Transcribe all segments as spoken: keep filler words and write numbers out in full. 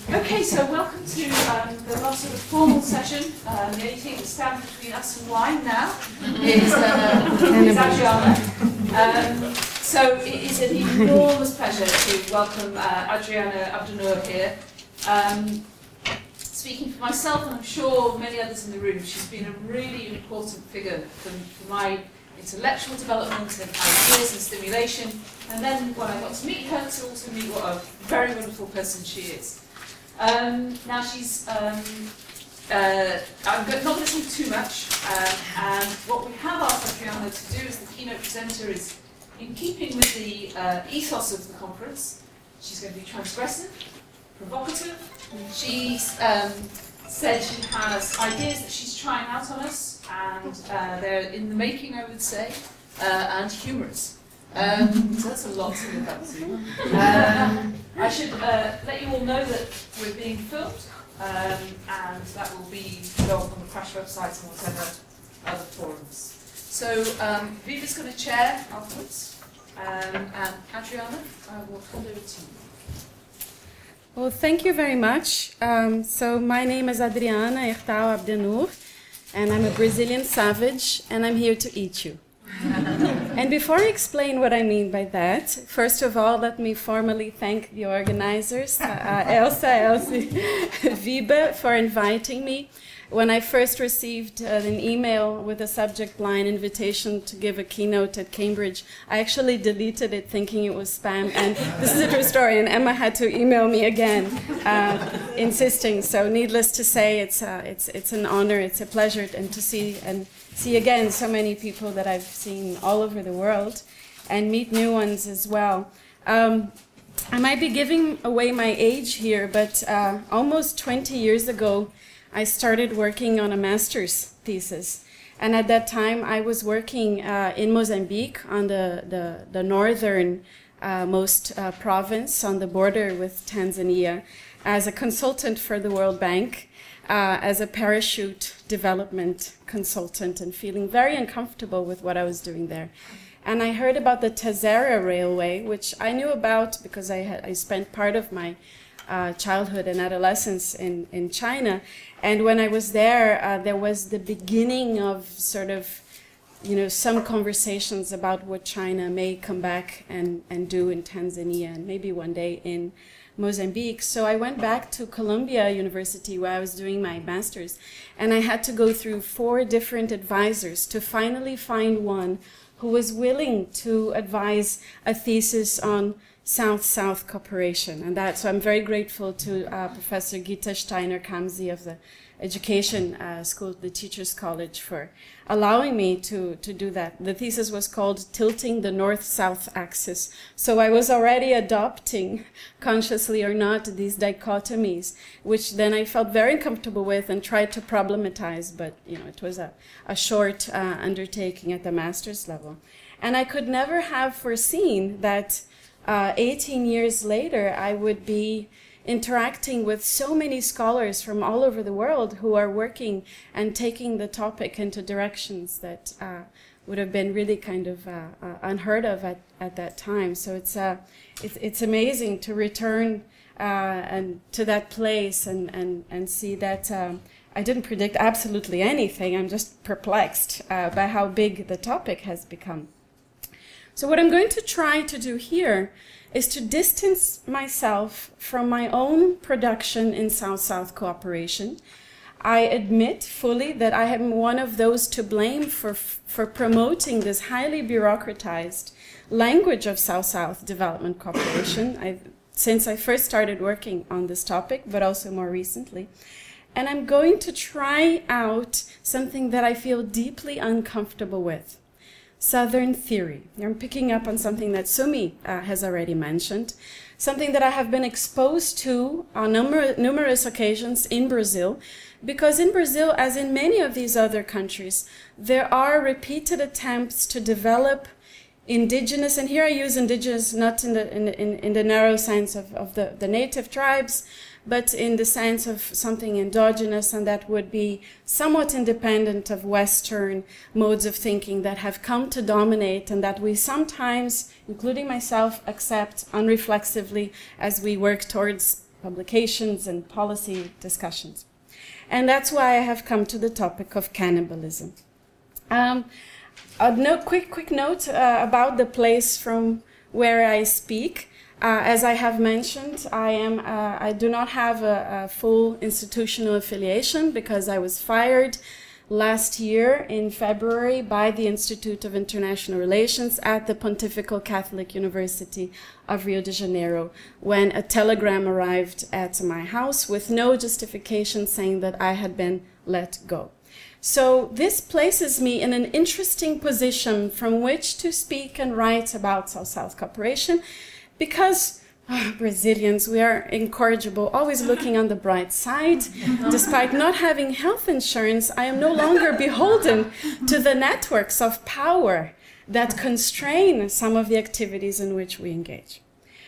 Okay, so welcome to um, the last sort of formal session. Um, the only thing that's standing between us and wine now is, uh, is Adriana. Um, so it is an enormous pleasure to welcome uh, Adriana Erthal here. Um, speaking for myself, and I'm sure many others in the room, she's been a really important figure for, for my intellectual development and ideas and stimulation. And then when I got to meet her, to also meet what a very wonderful person she is. Um, now she's, um, uh, I'm not going to say too much, um, and what we have asked Adriana to do as the keynote presenter is, in keeping with the uh, ethos of the conference, she's going to be transgressive, provocative. She's um, said she has ideas that she's trying out on us, and uh, they're in the making, I would say, uh, and humorous. Um, so that's a lot to live up to. Um, I should uh, let you all know that we're being filmed, um, and that will be put up on the CRASSH website and whatever other forums. So um, Wiebe's going to chair afterwards, um, and Adriana, I will hand over to you. Well, thank you very much. Um, so my name is Adriana Erthal Abdenur, and I'm a Brazilian savage, and I'm here to eat you. And before I explain what I mean by that, first of all, let me formally thank the organizers, uh, uh, Elsje, Elsje, Wiebe, for inviting me. When I first received uh, an email with a subject line invitation to give a keynote at Cambridge, I actually deleted it thinking it was spam. And this is a true story, and Emma had to email me again, uh, insisting. So needless to say, it's, uh, it's, it's an honor, it's a pleasure, and to see and see again so many people that I've seen all over the world, and meet new ones as well. Um, I might be giving away my age here, but uh, almost twenty years ago, I started working on a master's thesis. And at that time, I was working uh, in Mozambique, on the, the, the northern uh, most uh, province on the border with Tanzania, as a consultant for the World Bank, uh, as a parachute development consultant, and feeling very uncomfortable with what I was doing there. And I heard about the Tazara Railway, which I knew about because I, had, I spent part of my Uh, childhood and adolescence in, in China. And when I was there, uh, there was the beginning of sort of, you know, some conversations about what China may come back and, and do in Tanzania, and maybe one day in Mozambique. So I went back to Columbia University, where I was doing my master's, and I had to go through four different advisors to finally find one who was willing to advise a thesis on South-South cooperation. And that, so I'm very grateful to uh, Professor Gita Steiner-Kamsi of the Education uh, School, the Teachers College, for allowing me to, to do that. The thesis was called Tilting the North-South Axis. So I was already adopting, consciously or not, these dichotomies, which then I felt very comfortable with and tried to problematize, but you know, it was a, a short uh, undertaking at the master's level. And I could never have foreseen that Uh, eighteen years later, I would be interacting with so many scholars from all over the world who are working and taking the topic into directions that uh, would have been really kind of uh, uh, unheard of at, at that time. So it's, uh, it's, it's amazing to return uh, and to that place and, and, and see that um, I didn't predict absolutely anything. I'm just perplexed uh, by how big the topic has become. So what I'm going to try to do here is to distance myself from my own production in South-South cooperation. I admit fully that I am one of those to blame for, for promoting this highly bureaucratized language of South-South development cooperation, I've, since I first started working on this topic, but also more recently. And I'm going to try out something that I feel deeply uncomfortable with. Southern theory. I'm picking up on something that Sumi uh, has already mentioned, something that I have been exposed to on numer numerous occasions in Brazil, because in Brazil, as in many of these other countries, there are repeated attempts to develop indigenous, and here I use indigenous not in the, in, in, in the narrow sense of, of the, the native tribes, but in the sense of something endogenous, and that would be somewhat independent of Western modes of thinking that have come to dominate, and that we sometimes, including myself, accept unreflexively as we work towards publications and policy discussions. And that's why I have come to the topic of cannibalism. Um, a no, quick, quick note uh, about the place from where I speak. Uh, as I have mentioned, I, am, uh, I do not have a, a full institutional affiliation because I was fired last year in February by the Institute of International Relations at the Pontifical Catholic University of Rio de Janeiro when a telegram arrived at my house with no justification saying that I had been let go. So this places me in an interesting position from which to speak and write about South-South cooperation because oh, Brazilians, we are incorrigible, always looking on the bright side. Despite not having health insurance, I am no longer beholden to the networks of power that constrain some of the activities in which we engage.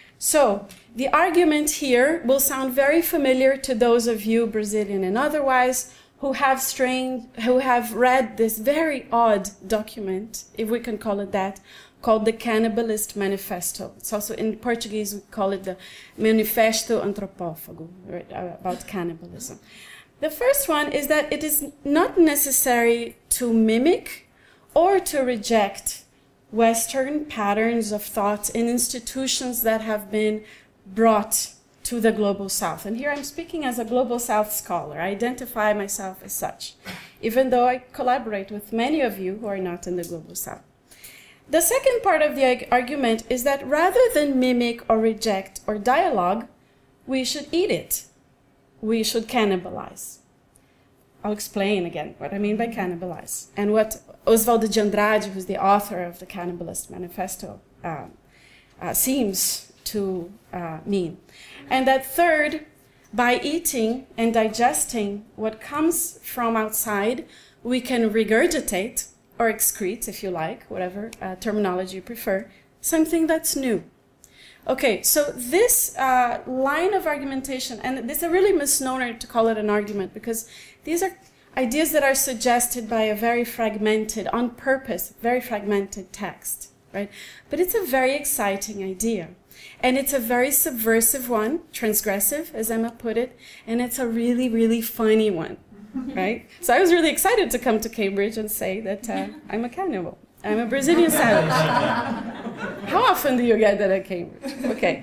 So the argument here will sound very familiar to those of you, Brazilian and otherwise, who have strained, who have read this very odd document, if we can call it that, called the Cannibalist Manifesto. It's also in Portuguese we call it the Manifesto Anthropophago, right, about cannibalism. The first one is that it is not necessary to mimic or to reject Western patterns of thought in institutions that have been brought to the Global South. And here I'm speaking as a Global South scholar. I identify myself as such, even though I collaborate with many of you who are not in the Global South. The second part of the argument is that rather than mimic or reject or dialogue, we should eat it. We should cannibalize. I'll explain again what I mean by cannibalize and what Oswaldo de Andrade, who's the author of the Cannibalist Manifesto, uh, uh, seems to uh, mean. And that third, by eating and digesting what comes from outside, we can regurgitate or excrete, if you like, whatever uh, terminology you prefer, something that's new. Okay, so this uh, line of argumentation, and this is a really misnomer to call it an argument, because these are ideas that are suggested by a very fragmented, on purpose, very fragmented text, right? But it's a very exciting idea. And it's a very subversive one, transgressive, as Emma put it, and it's a really, really funny one. Right? So I was really excited to come to Cambridge and say that uh, I'm a cannibal. I'm a Brazilian savage. How often do you get that at Cambridge? Okay.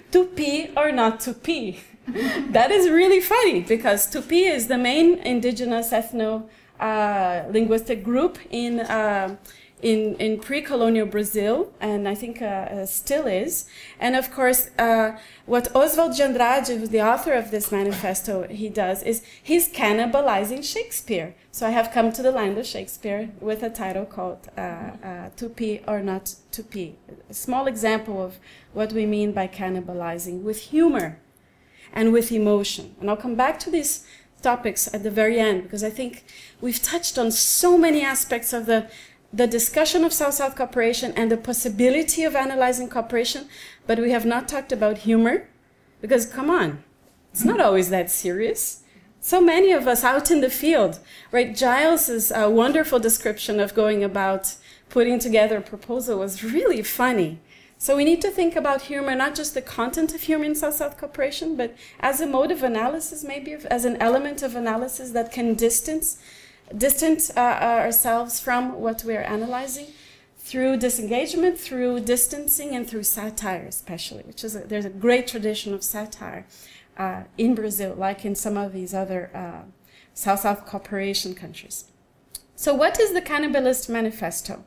Tupi or not Tupi? That is really funny because Tupi is the main indigenous ethno-linguistic uh, group in, uh, in, in pre-colonial Brazil, and I think uh, uh, still is. And of course, uh, what Oswaldo de Andrade, who's the author of this manifesto, he does is he's cannibalizing Shakespeare. So I have come to the land of Shakespeare with a title called uh, uh, Tupi or Not Tupi. A small example of what we mean by cannibalizing with humor and with emotion. And I'll come back to these topics at the very end because I think we've touched on so many aspects of the the discussion of South-South cooperation and the possibility of analyzing cooperation, but we have not talked about humor, because come on, it's not always that serious. So many of us out in the field, right? Giles's uh, wonderful description of going about putting together a proposal was really funny. So we need to think about humor, not just the content of humor in South-South cooperation, but as a mode of analysis, maybe as an element of analysis that can distance distance uh, ourselves from what we're analyzing through disengagement, through distancing, and through satire especially, which is a, there's a great tradition of satire uh, in Brazil, like in some of these other uh, South-South cooperation countries. So what is the Cannibalist Manifesto?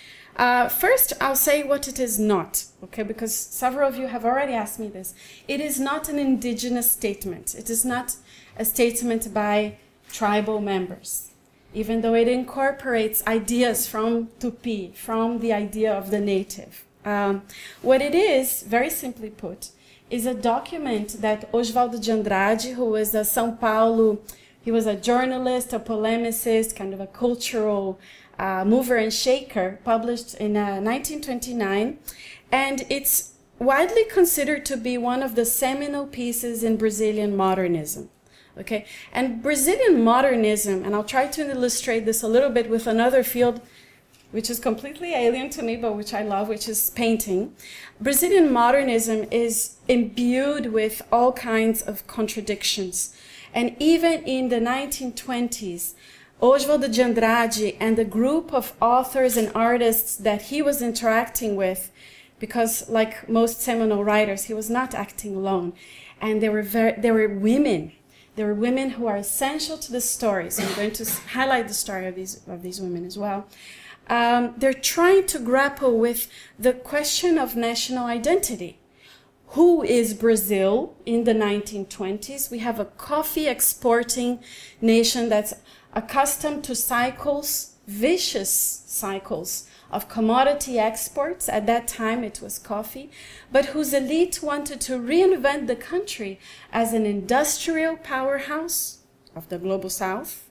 Uh, first, I'll say what it is not, okay, because several of you have already asked me this. It is not an indigenous statement. It is not a statement by tribal members, even though it incorporates ideas from Tupi, from the idea of the native. Um, what it is, very simply put, is a document that Oswaldo de Andrade, who was a São Paulo, he was a journalist, a polemicist, kind of a cultural uh, mover and shaker, published in uh, nineteen twenty-nine. And it's widely considered to be one of the seminal pieces in Brazilian modernism. Okay, and Brazilian modernism, and I'll try to illustrate this a little bit with another field which is completely alien to me, but which I love, which is painting. Brazilian modernism is imbued with all kinds of contradictions. And even in the nineteen twenties, Oswald de Andrade and the group of authors and artists that he was interacting with, because like most seminal writers, he was not acting alone. And there were, very, there were women. There were women who are essential to the story. So I'm going to highlight the story of these, of these women as well. Um, they're trying to grapple with the question of national identity. Who is Brazil in the nineteen twenties? We have a coffee exporting nation that's accustomed to cycles, vicious cycles of commodity exports. At that time it was coffee, but whose elite wanted to reinvent the country as an industrial powerhouse of the global south,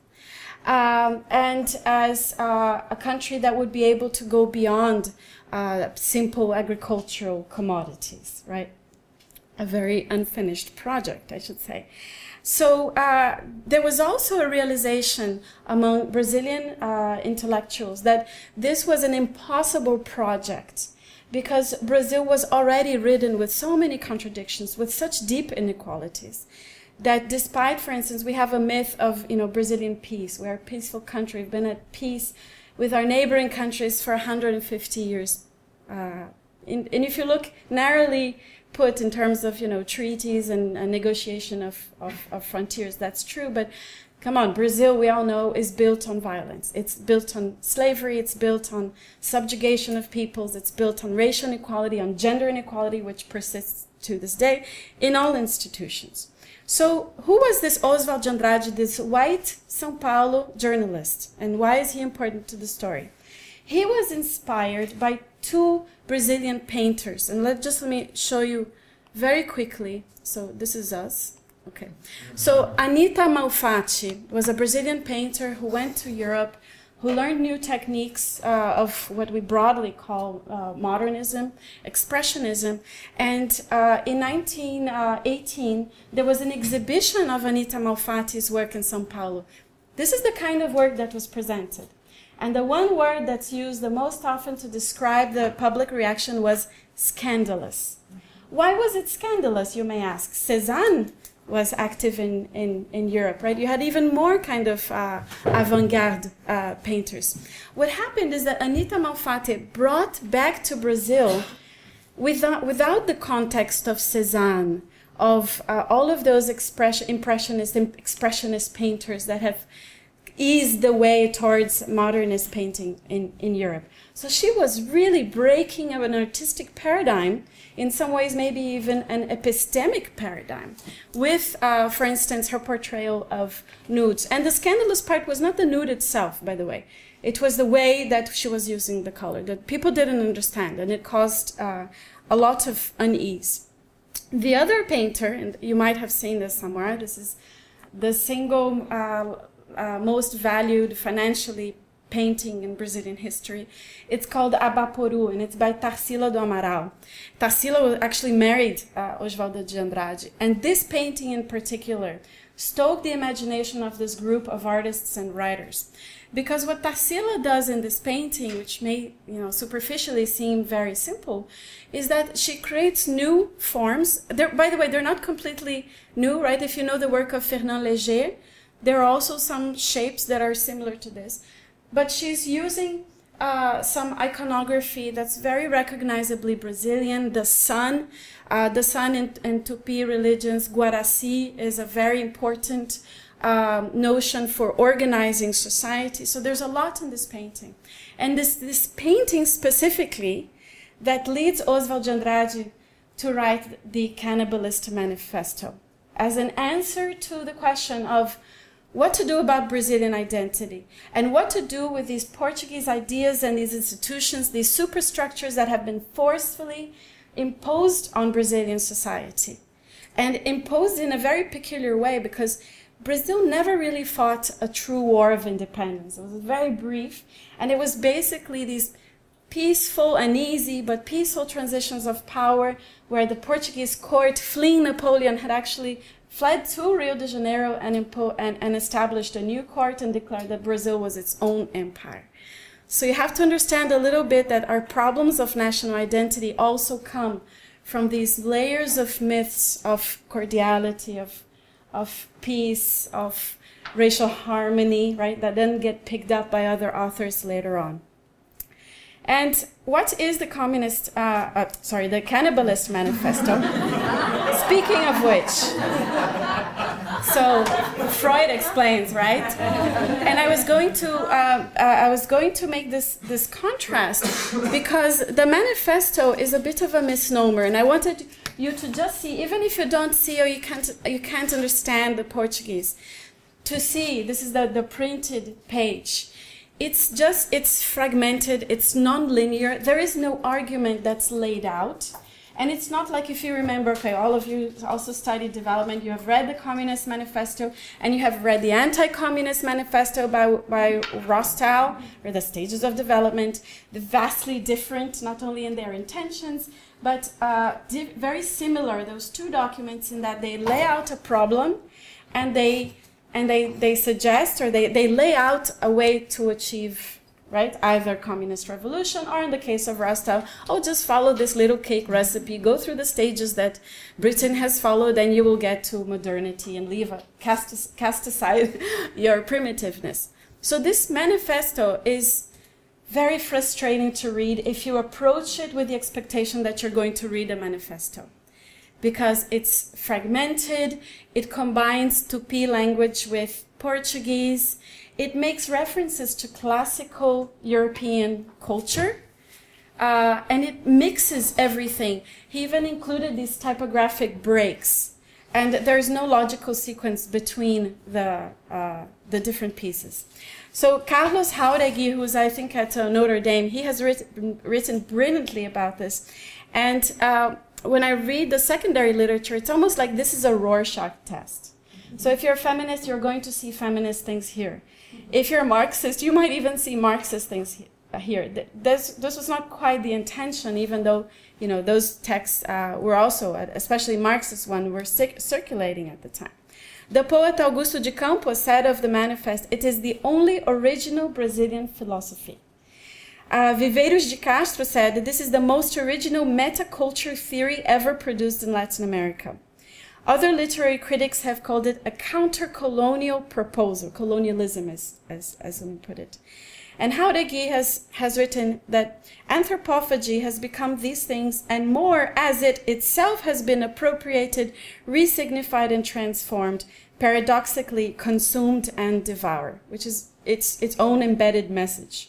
um, and as uh, a country that would be able to go beyond uh, simple agricultural commodities, right? A very unfinished project, I should say. So uh, there was also a realization among Brazilian uh, intellectuals that this was an impossible project because Brazil was already ridden with so many contradictions, with such deep inequalities, that despite, for instance, we have a myth of, you know, Brazilian peace. We're a peaceful country. We've been at peace with our neighboring countries for one hundred fifty years. Uh, in, and if you look narrowly put in terms of, you know, treaties and, and negotiation of, of, of frontiers, that's true. But come on, Brazil, we all know, is built on violence. It's built on slavery. It's built on subjugation of peoples. It's built on racial inequality, on gender inequality, which persists to this day in all institutions. So who was this Oswald de Andrade, this white São Paulo journalist? And why is he important to the story? He was inspired by two Brazilian painters. And let, just let me show you very quickly. So this is us. Okay. So Anita Malfatti was a Brazilian painter who went to Europe, who learned new techniques uh, of what we broadly call uh, modernism, expressionism. And uh, in nineteen eighteen, there was an exhibition of Anita Malfatti's work in São Paulo. This is the kind of work that was presented. And the one word that's used the most often to describe the public reaction was scandalous. Why was it scandalous, you may ask? Cézanne was active in, in, in Europe, right? You had even more kind of uh, avant-garde uh, painters. What happened is that Anita Malfatti brought back to Brazil, without, without the context of Cézanne, of uh, all of those expression, impressionist, expressionist painters that have eased the way towards modernist painting in, in Europe. So she was really breaking up an artistic paradigm, in some ways maybe even an epistemic paradigm, with, uh, for instance, her portrayal of nudes. And the scandalous part was not the nude itself, by the way. It was the way that she was using the color, that people didn't understand, and it caused uh, a lot of unease. The other painter, and you might have seen this somewhere, this is the single uh, Uh, most valued financially painting in Brazilian history. It's called Abaporu, and it's by Tarsila do Amaral. Tarsila actually married uh, Oswaldo de Andrade, and this painting in particular stoked the imagination of this group of artists and writers. Because what Tarsila does in this painting, which may, you know, superficially seem very simple, is that she creates new forms. They're, by the way, they're not completely new, right? If you know the work of Fernand Léger, there are also some shapes that are similar to this. But she's using uh, some iconography that's very recognizably Brazilian. The sun, uh, the sun in, in Tupi religions, Guaraci is a very important um, notion for organizing society. So there's a lot in this painting. And this, this painting specifically that leads Oswald de Andrade to write the Cannibalist Manifesto as an answer to the question of what to do about Brazilian identity, and what to do with these Portuguese ideas and these institutions, these superstructures that have been forcefully imposed on Brazilian society. And imposed in a very peculiar way, because Brazil never really fought a true war of independence. It was very brief, and it was basically these peaceful, uneasy, but peaceful transitions of power, where the Portuguese court, fleeing Napoleon, had actually fled to Rio de Janeiro and, impo and, and established a new court and declared that Brazil was its own empire. So you have to understand a little bit that our problems of national identity also come from these layers of myths of cordiality, of, of peace, of racial harmony, right, that then get picked up by other authors later on. And what is the communist, uh, uh, sorry, the Cannibalist Manifesto? Speaking of which, so Freud explains, right? And I was going to, uh, uh, I was going to make this this contrast because the manifesto is a bit of a misnomer, and I wanted you to just see, even if you don't see or you can't you can't understand the Portuguese, to see this is the the printed page. It's just, it's fragmented, it's non-linear, there is no argument that's laid out. And it's not like, if you remember, okay, all of you also studied development, you have read the Communist Manifesto, and you have read the Anti-Communist Manifesto by, by Rostow, or the Stages of Development. They're vastly different, not only in their intentions, but uh, very similar, those two documents, in that they lay out a problem, and they And they, they suggest, or they, they lay out a way to achieve, right, either communist revolution, or in the case of Rostow, oh, just follow this little cake recipe, go through the stages that Britain has followed, and you will get to modernity and leave a, cast, cast aside your primitiveness. So this manifesto is very frustrating to read if you approach it with the expectation that you're going to read a manifesto, because it's fragmented, it combines Tupi language with Portuguese, it makes references to classical European culture, uh, and it mixes everything. He even included these typographic breaks, and there's no logical sequence between the, uh, the different pieces. So Carlos Jauregui, who's I think at uh, Notre Dame, he has written, written brilliantly about this, and uh, when I read the secondary literature, it's almost like this is a Rorschach test. So if you're a feminist, you're going to see feminist things here. If you're a Marxist, you might even see Marxist things here. This, this was not quite the intention, even though, you know, those texts uh, were also, especially Marxist one, were circulating at the time. The poet Augusto de Campos said of the manifest, it is the only original Brazilian philosophy. Uh, Viveiros de Castro said that this is the most original metaculture theory ever produced in Latin America. Other literary critics have called it a counter-colonial proposal, colonialism as, as, as someone put it. And Jauregui has, has written that anthropophagy has become these things and more as it itself has been appropriated, resignified and transformed, paradoxically consumed and devoured, which is its, its own embedded message.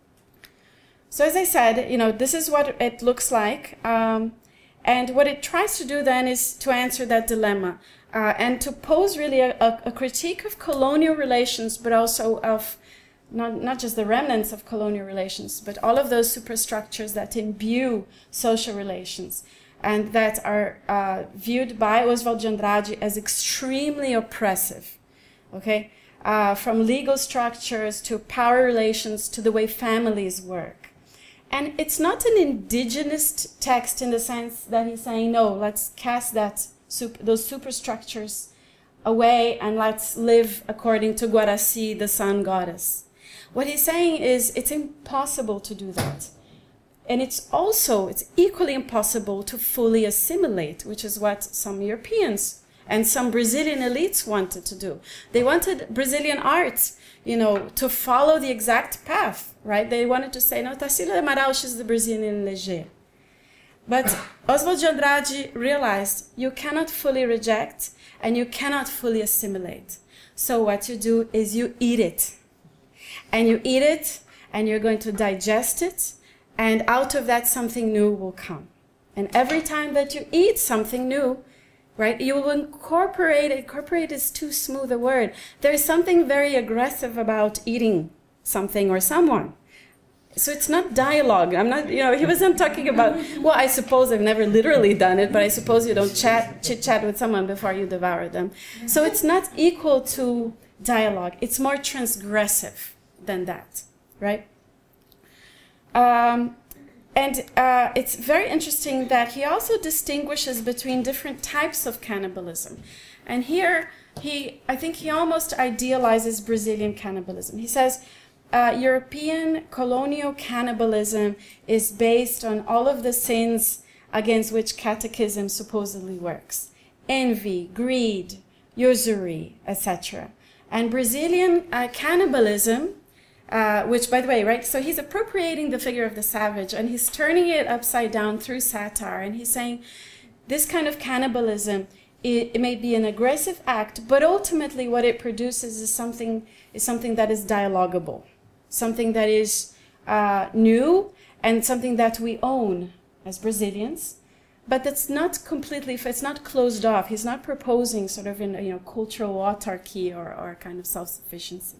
So as I said, you know, this is what it looks like. Um, and what it tries to do then is to answer that dilemma uh, and to pose really a, a, a critique of colonial relations, but also of not, not just the remnants of colonial relations, but all of those superstructures that imbue social relations and that are uh, viewed by Oswald de Andrade as extremely oppressive, okay? Uh, from legal structures to power relations to the way families work. And it's not an indigenous text in the sense that he's saying, no, let's cast that super, those superstructures away and let's live according to Guaraci, the sun goddess. What he's saying is it's impossible to do that. And it's also, it's equally impossible to fully assimilate, which is what some Europeans and some Brazilian elites wanted to do. They wanted Brazilian arts, you know, to follow the exact path, right? They wanted to say, no, Tarsila de Amaral, she's the Brazilian Leger. But Oswald de Andrade realized you cannot fully reject and you cannot fully assimilate. So what you do is you eat it. And you eat it and you're going to digest it, and out of that something new will come. And every time that you eat something new, right, you will incorporate, incorporate is too smooth a word. There's something very aggressive about eating something or someone. So it's not dialogue. I'm not, you know, he wasn't talking about, well, I suppose I've never literally done it, but I suppose you don't chat, chit-chat with someone before you devour them. So it's not equal to dialogue. It's more transgressive than that, right? Um, And uh, it's very interesting that he also distinguishes between different types of cannibalism. And here, he, I think he almost idealizes Brazilian cannibalism. He says, uh, European colonial cannibalism is based on all of the sins against which catechism supposedly works. Envy, greed, usury, et cetera. And Brazilian uh, cannibalism, uh, which, by the way, right, so he's appropriating the figure of the savage and he's turning it upside down through satire, and he's saying this kind of cannibalism, it, it may be an aggressive act, but ultimately what it produces is something, is something that is dialogable, something that is uh, new and something that we own as Brazilians. But that's not completely, it's not closed off. He's not proposing sort of in, you know, cultural autarky or, or kind of self-sufficiency.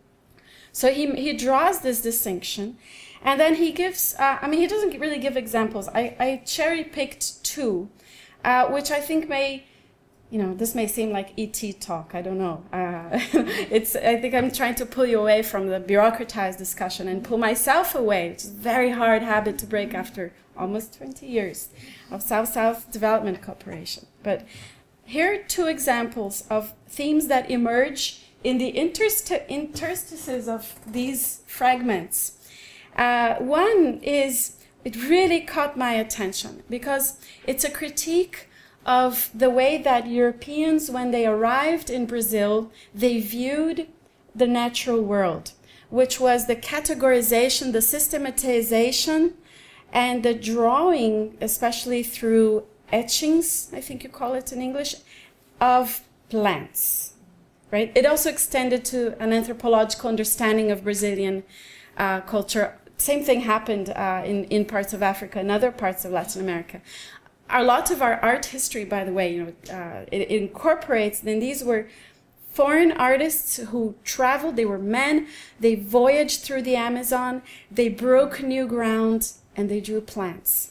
So he, he draws this distinction, and then he gives, uh, I mean, he doesn't really give examples. I, I cherry-picked two, uh, which I think may, you know, this may seem like E T talk, I don't know. Uh, it's, I think I'm trying to pull you away from the bureaucratized discussion and pull myself away, which is a very hard habit to break after almost twenty years of South-South Development Cooperation. But here are two examples of themes that emerge in the interstices of these fragments. Uh, one is, it really caught my attention because it's a critique of the way that Europeans, when they arrived in Brazil, they viewed the natural world, which was the categorization, the systematization, and the drawing, especially through etchings, I think you call it in English, of plants, right? It also extended to an anthropological understanding of Brazilian uh, culture. Same thing happened uh, in, in parts of Africa and other parts of Latin America. A lot of our art history, by the way, you know, uh, it, it incorporates, then these were foreign artists who traveled, they were men, they voyaged through the Amazon, they broke new ground, and they drew plants.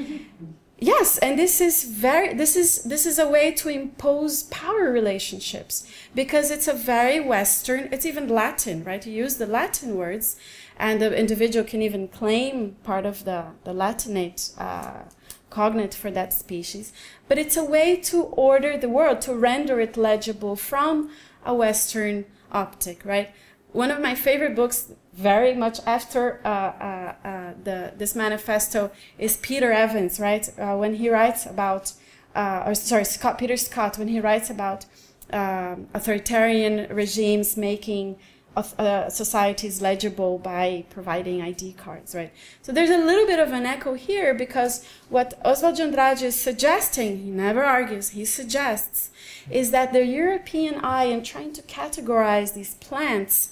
Yes, and this is very this is this is a way to impose power relationships, because it's a very Western, it's even Latin, right? You use the Latin words, and the individual can even claim part of the, the Latinate uh, cognate for that species. But it's a way to order the world, to render it legible from a Western optic, right? One of my favorite books, very much after uh, uh, uh, the, this manifesto, is Peter Evans, right? Uh, when he writes about, uh, or sorry, Scott, Peter Scott, when he writes about uh, authoritarian regimes making uh, societies legible by providing I D cards, right? So there's a little bit of an echo here, because what Oswald de Andrade is suggesting, he never argues, he suggests, is that the European eye, in trying to categorize these plants,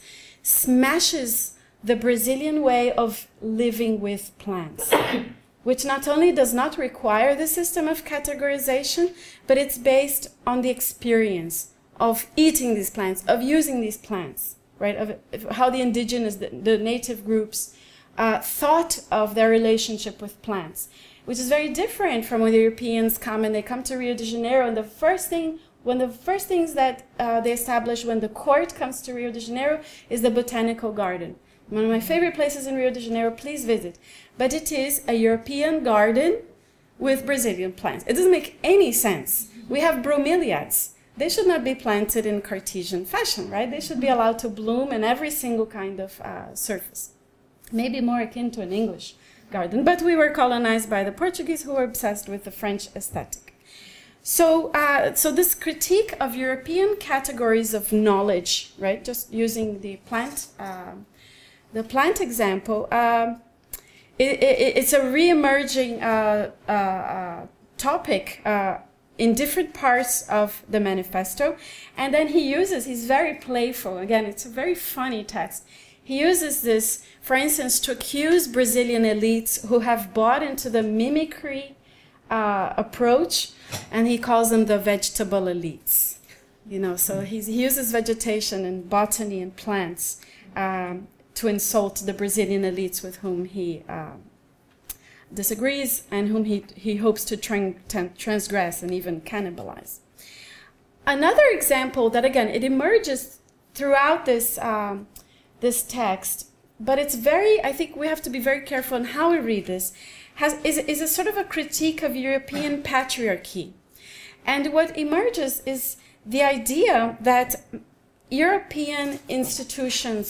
smashes the Brazilian way of living with plants, which not only does not require the system of categorization, but it's based on the experience of eating these plants, of using these plants, right? Of, of how the indigenous, the, the native groups uh, thought of their relationship with plants, which is very different from when the Europeans come and they come to Rio de Janeiro, and the first thing One of the first things that uh, they establish when the court comes to Rio de Janeiro is the botanical garden. One of my favorite places in Rio de Janeiro, please visit. But it is a European garden with Brazilian plants. It doesn't make any sense. We have bromeliads. They should not be planted in Cartesian fashion, right? They should be allowed to bloom in every single kind of uh, surface. Maybe more akin to an English garden. But we were colonized by the Portuguese, who were obsessed with the French aesthetic. So, uh, so this critique of European categories of knowledge, right? Just using the plant, uh, the plant example, uh, it, it, it's a re-emerging uh, uh, uh, topic uh, in different parts of the manifesto, and then he uses. He's very playful. Again, it's a very funny text. He uses this, for instance, to accuse Brazilian elites who have bought into the mimicry uh, approach. And he calls them the vegetable elites, you know. So he's, he uses vegetation and botany and plants um, to insult the Brazilian elites with whom he uh, disagrees and whom he, he hopes to tra transgress and even cannibalize. Another example that, again, it emerges throughout this, um, this text, but it's very, I think we have to be very careful in how we read this, Has, is, is a sort of a critique of European patriarchy. And what emerges is the idea that European institutions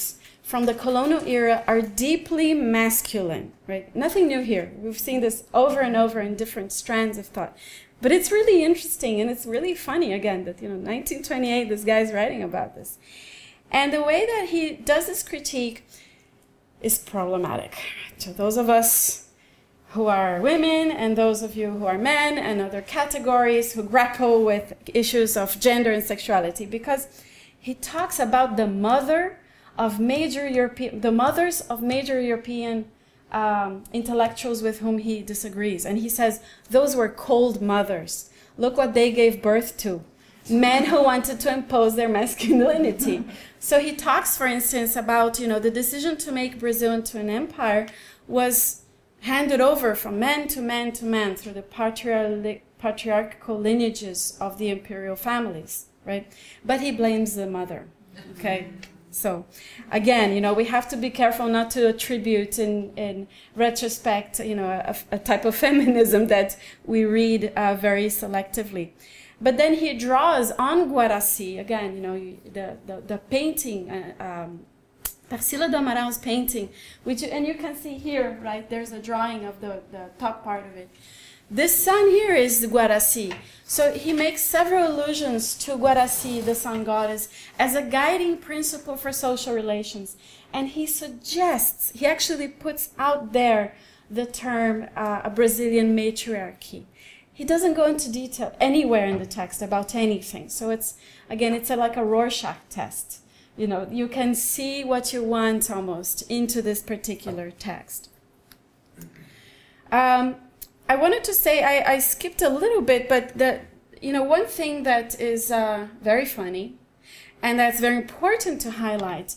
from the colonial era are deeply masculine, right? Nothing new here. We've seen this over and over in different strands of thought. But it's really interesting, and it's really funny, again, that, you know, nineteen twenty-eight, this guy's writing about this. And the way that he does this critique is problematic. To those of us who are women, and those of you who are men, and other categories who grapple with issues of gender and sexuality, because he talks about the mother of major European, the mothers of major European um, intellectuals with whom he disagrees. And he says, those were cold mothers. Look what they gave birth to. Men who wanted to impose their masculinity. So he talks, for instance, about, you know, the decision to make Brazil into an empire was handed over from man to man to man through the patriarch patriarchal lineages of the imperial families, right? But he blames the mother, okay? So, again, you know, we have to be careful not to attribute in, in retrospect, you know, a, a type of feminism that we read uh, very selectively. But then he draws on Guaraci, again, you know, the, the, the painting, uh, um, Tarsila do Amaral painting, which, and you can see here, right, there's a drawing of the, the top part of it. This sun here is the Guaraci. So he makes several allusions to Guaraci, the sun goddess, as a guiding principle for social relations. And he suggests, he actually puts out there the term uh, a Brazilian matriarchy. He doesn't go into detail anywhere in the text about anything. So it's, again, it's a, like a Rorschach test. You know, you can see what you want almost into this particular text. Um, I wanted to say, I, I skipped a little bit, but the, you know, one thing that is uh, very funny, and that's very important to highlight,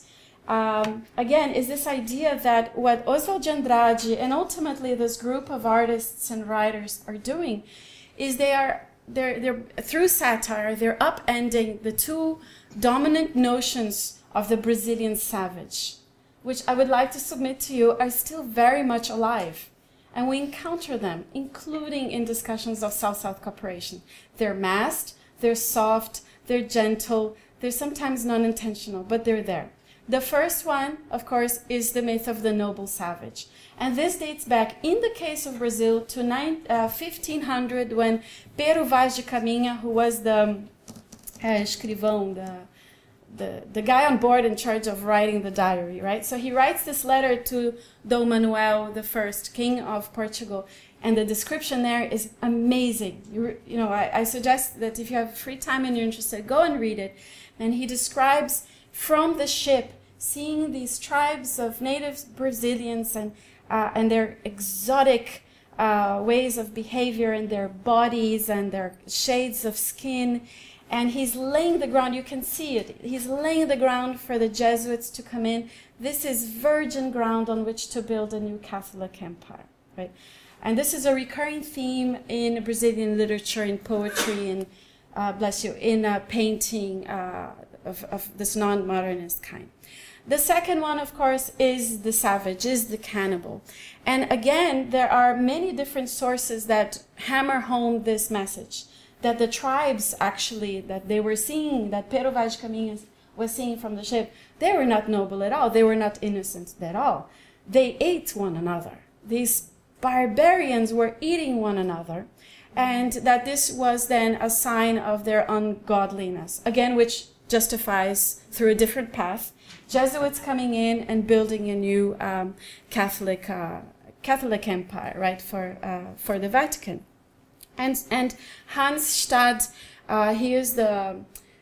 um, again, is this idea that what Oswald de Andrade and ultimately this group of artists and writers are doing is they are, they're, they're through satire, they're upending the two dominant notions of the Brazilian savage, which I would like to submit to you are still very much alive. And we encounter them, including in discussions of South-South cooperation. They're masked, they're soft, they're gentle, they're sometimes non-intentional, but they're there. The first one, of course, is the myth of the noble savage. And this dates back, in the case of Brazil, to nine, uh, fifteen hundred, when Pero Vaz de Caminha, who was the uh, escrivão, the, the, the guy on board in charge of writing the diary, right? So he writes this letter to Dom Manuel the First, King of Portugal, and the description there is amazing. You, you know, I, I suggest that if you have free time and you're interested, go and read it. And he describes from the ship, seeing these tribes of native Brazilians and, uh, and their exotic uh, ways of behavior and their bodies and their shades of skin. And he's laying the ground, you can see it, he's laying the ground for the Jesuits to come in. This is virgin ground on which to build a new Catholic empire, right? And this is a recurring theme in Brazilian literature, in poetry, in, uh, bless you, in uh, painting uh, of, of this non-modernist kind. The second one, of course, is the savage, is the cannibal. And again, there are many different sources that hammer home this message, that the tribes actually, that they were seeing, that Pero Vaz de Caminha was seeing from the ship, they were not noble at all. They were not innocent at all. They ate one another. These barbarians were eating one another, and that this was then a sign of their ungodliness, again, which justifies, through a different path, Jesuits coming in and building a new um, Catholic uh, Catholic empire, right, for uh, for the Vatican. And and Hans Stad, uh, he is the,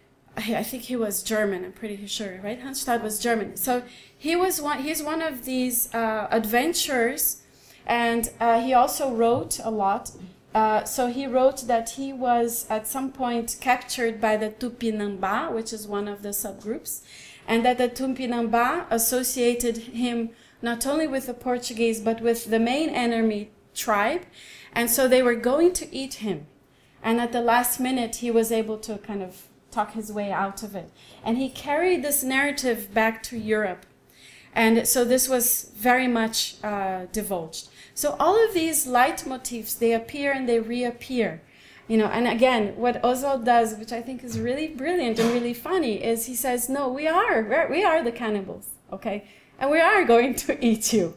I think he was German. I'm pretty sure, right? Hans Stad was German. So he was one. He's one of these uh, adventurers, and uh, he also wrote a lot. Uh, so he wrote that he was at some point captured by the Tupinambá, which is one of the subgroups, and that the Tupinambá associated him not only with the Portuguese, but with the main enemy tribe. And so they were going to eat him. And at the last minute, he was able to kind of talk his way out of it. And he carried this narrative back to Europe. And so this was very much uh, divulged. So all of these leitmotifs, they appear and they reappear. You know, and again, what Oswald does, which I think is really brilliant and really funny, is he says, no, we are, we're, we are the cannibals, okay? and we are going to eat you.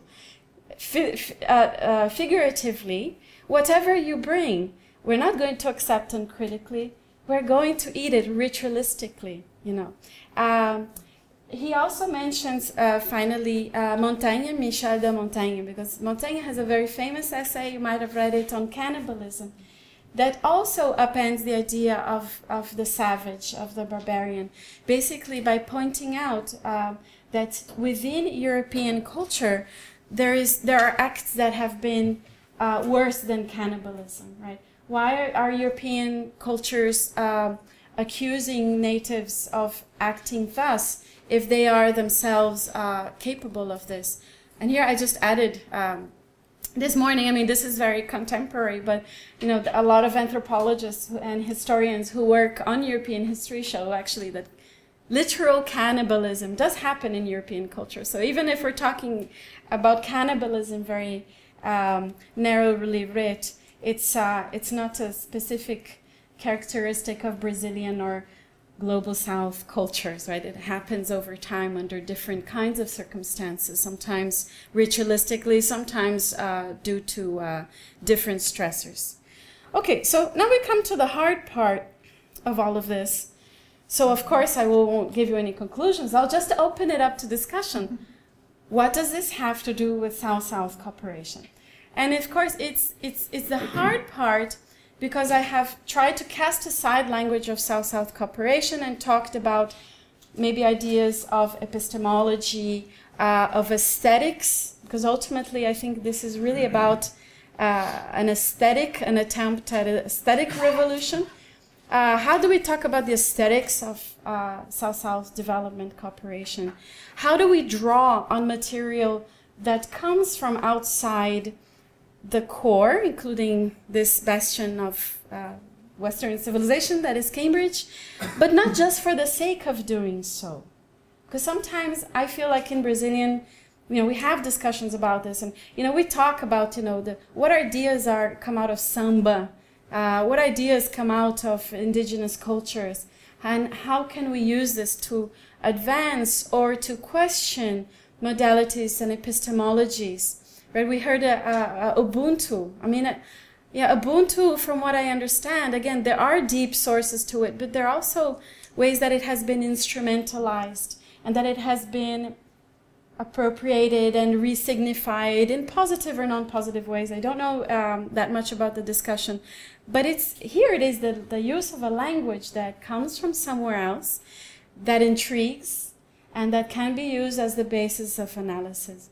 F uh, uh, figuratively, whatever you bring, we're not going to accept uncritically. We're going to eat it ritualistically, you know. Um, he also mentions, uh, finally, uh, Montaigne, Michel de Montaigne, because Montaigne has a very famous essay, you might have read it, on cannibalism, that also upends the idea of, of the savage, of the barbarian, basically by pointing out uh, that within European culture, there is there are acts that have been uh, worse than cannibalism, right? Why are European cultures uh, accusing natives of acting thus if they are themselves uh, capable of this? And here I just added um, this morning, I mean, this is very contemporary, but you know, a lot of anthropologists and historians who work on European history show actually that literal cannibalism does happen in European culture. So even if we're talking about cannibalism very um, narrowly writ, it's, uh, it's not a specific characteristic of Brazilian or global South cultures, right? It happens over time under different kinds of circumstances, sometimes ritualistically, sometimes uh, due to uh, different stressors. Okay, so now we come to the hard part of all of this. So of course I will, won't give you any conclusions, I'll just open it up to discussion. What does this have to do with South-South cooperation? And of course it's, it's, it's the hard part, because I have tried to cast aside language of South-South cooperation and talked about maybe ideas of epistemology, uh, of aesthetics, because ultimately I think this is really about uh, an aesthetic, an attempt at an aesthetic revolution. Uh, how do we talk about the aesthetics of uh, South-South development cooperation? How do we draw on material that comes from outside the core, including this bastion of uh, Western civilization that is Cambridge, but not just for the sake of doing so? Because sometimes I feel like in Brazilian, you know, we have discussions about this, and you know, we talk about, you know, the what ideas are come out of samba, uh, what ideas come out of indigenous cultures, and how can we use this to advance or to question modalities and epistemologies. Right, we heard uh, uh, Ubuntu. I mean, uh, yeah, Ubuntu, from what I understand, again, there are deep sources to it, but there are also ways that it has been instrumentalized and that it has been appropriated and resignified in positive or non-positive ways. I don't know um, that much about the discussion, but it's here it is the, the use of a language that comes from somewhere else, that intrigues, and that can be used as the basis of analysis.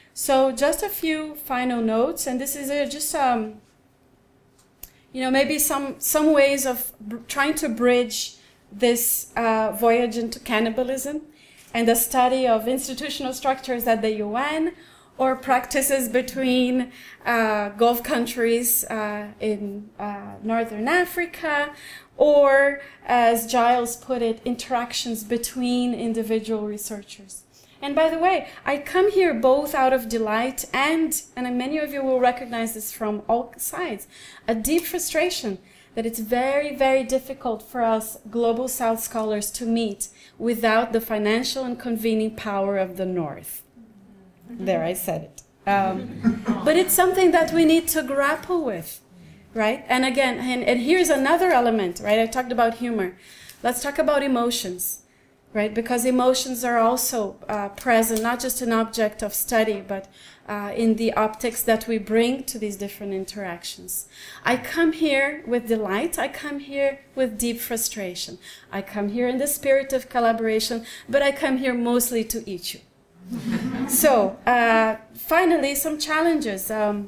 So just a few final notes, and this is a, just um, you know, maybe some some ways of trying to bridge this uh, voyage into cannibalism and the study of institutional structures at the U N, or practices between uh, Gulf countries uh, in uh, Northern Africa, or, as Giles put it, interactions between individual researchers. And by the way, I come here both out of delight and, and many of you will recognize this from all sides, a deep frustration that it's very, very difficult for us global South scholars to meet without the financial and convening power of the North. There, I said it. Um, but it's something that we need to grapple with, right? And again, and, and here's another element, right? I talked about humor. Let's talk about emotions. Right, because emotions are also uh, present, not just an object of study, but uh, in the optics that we bring to these different interactions. I come here with delight, I come here with deep frustration. I come here in the spirit of collaboration, but I come here mostly to eat you. So, uh, finally, some challenges. Um,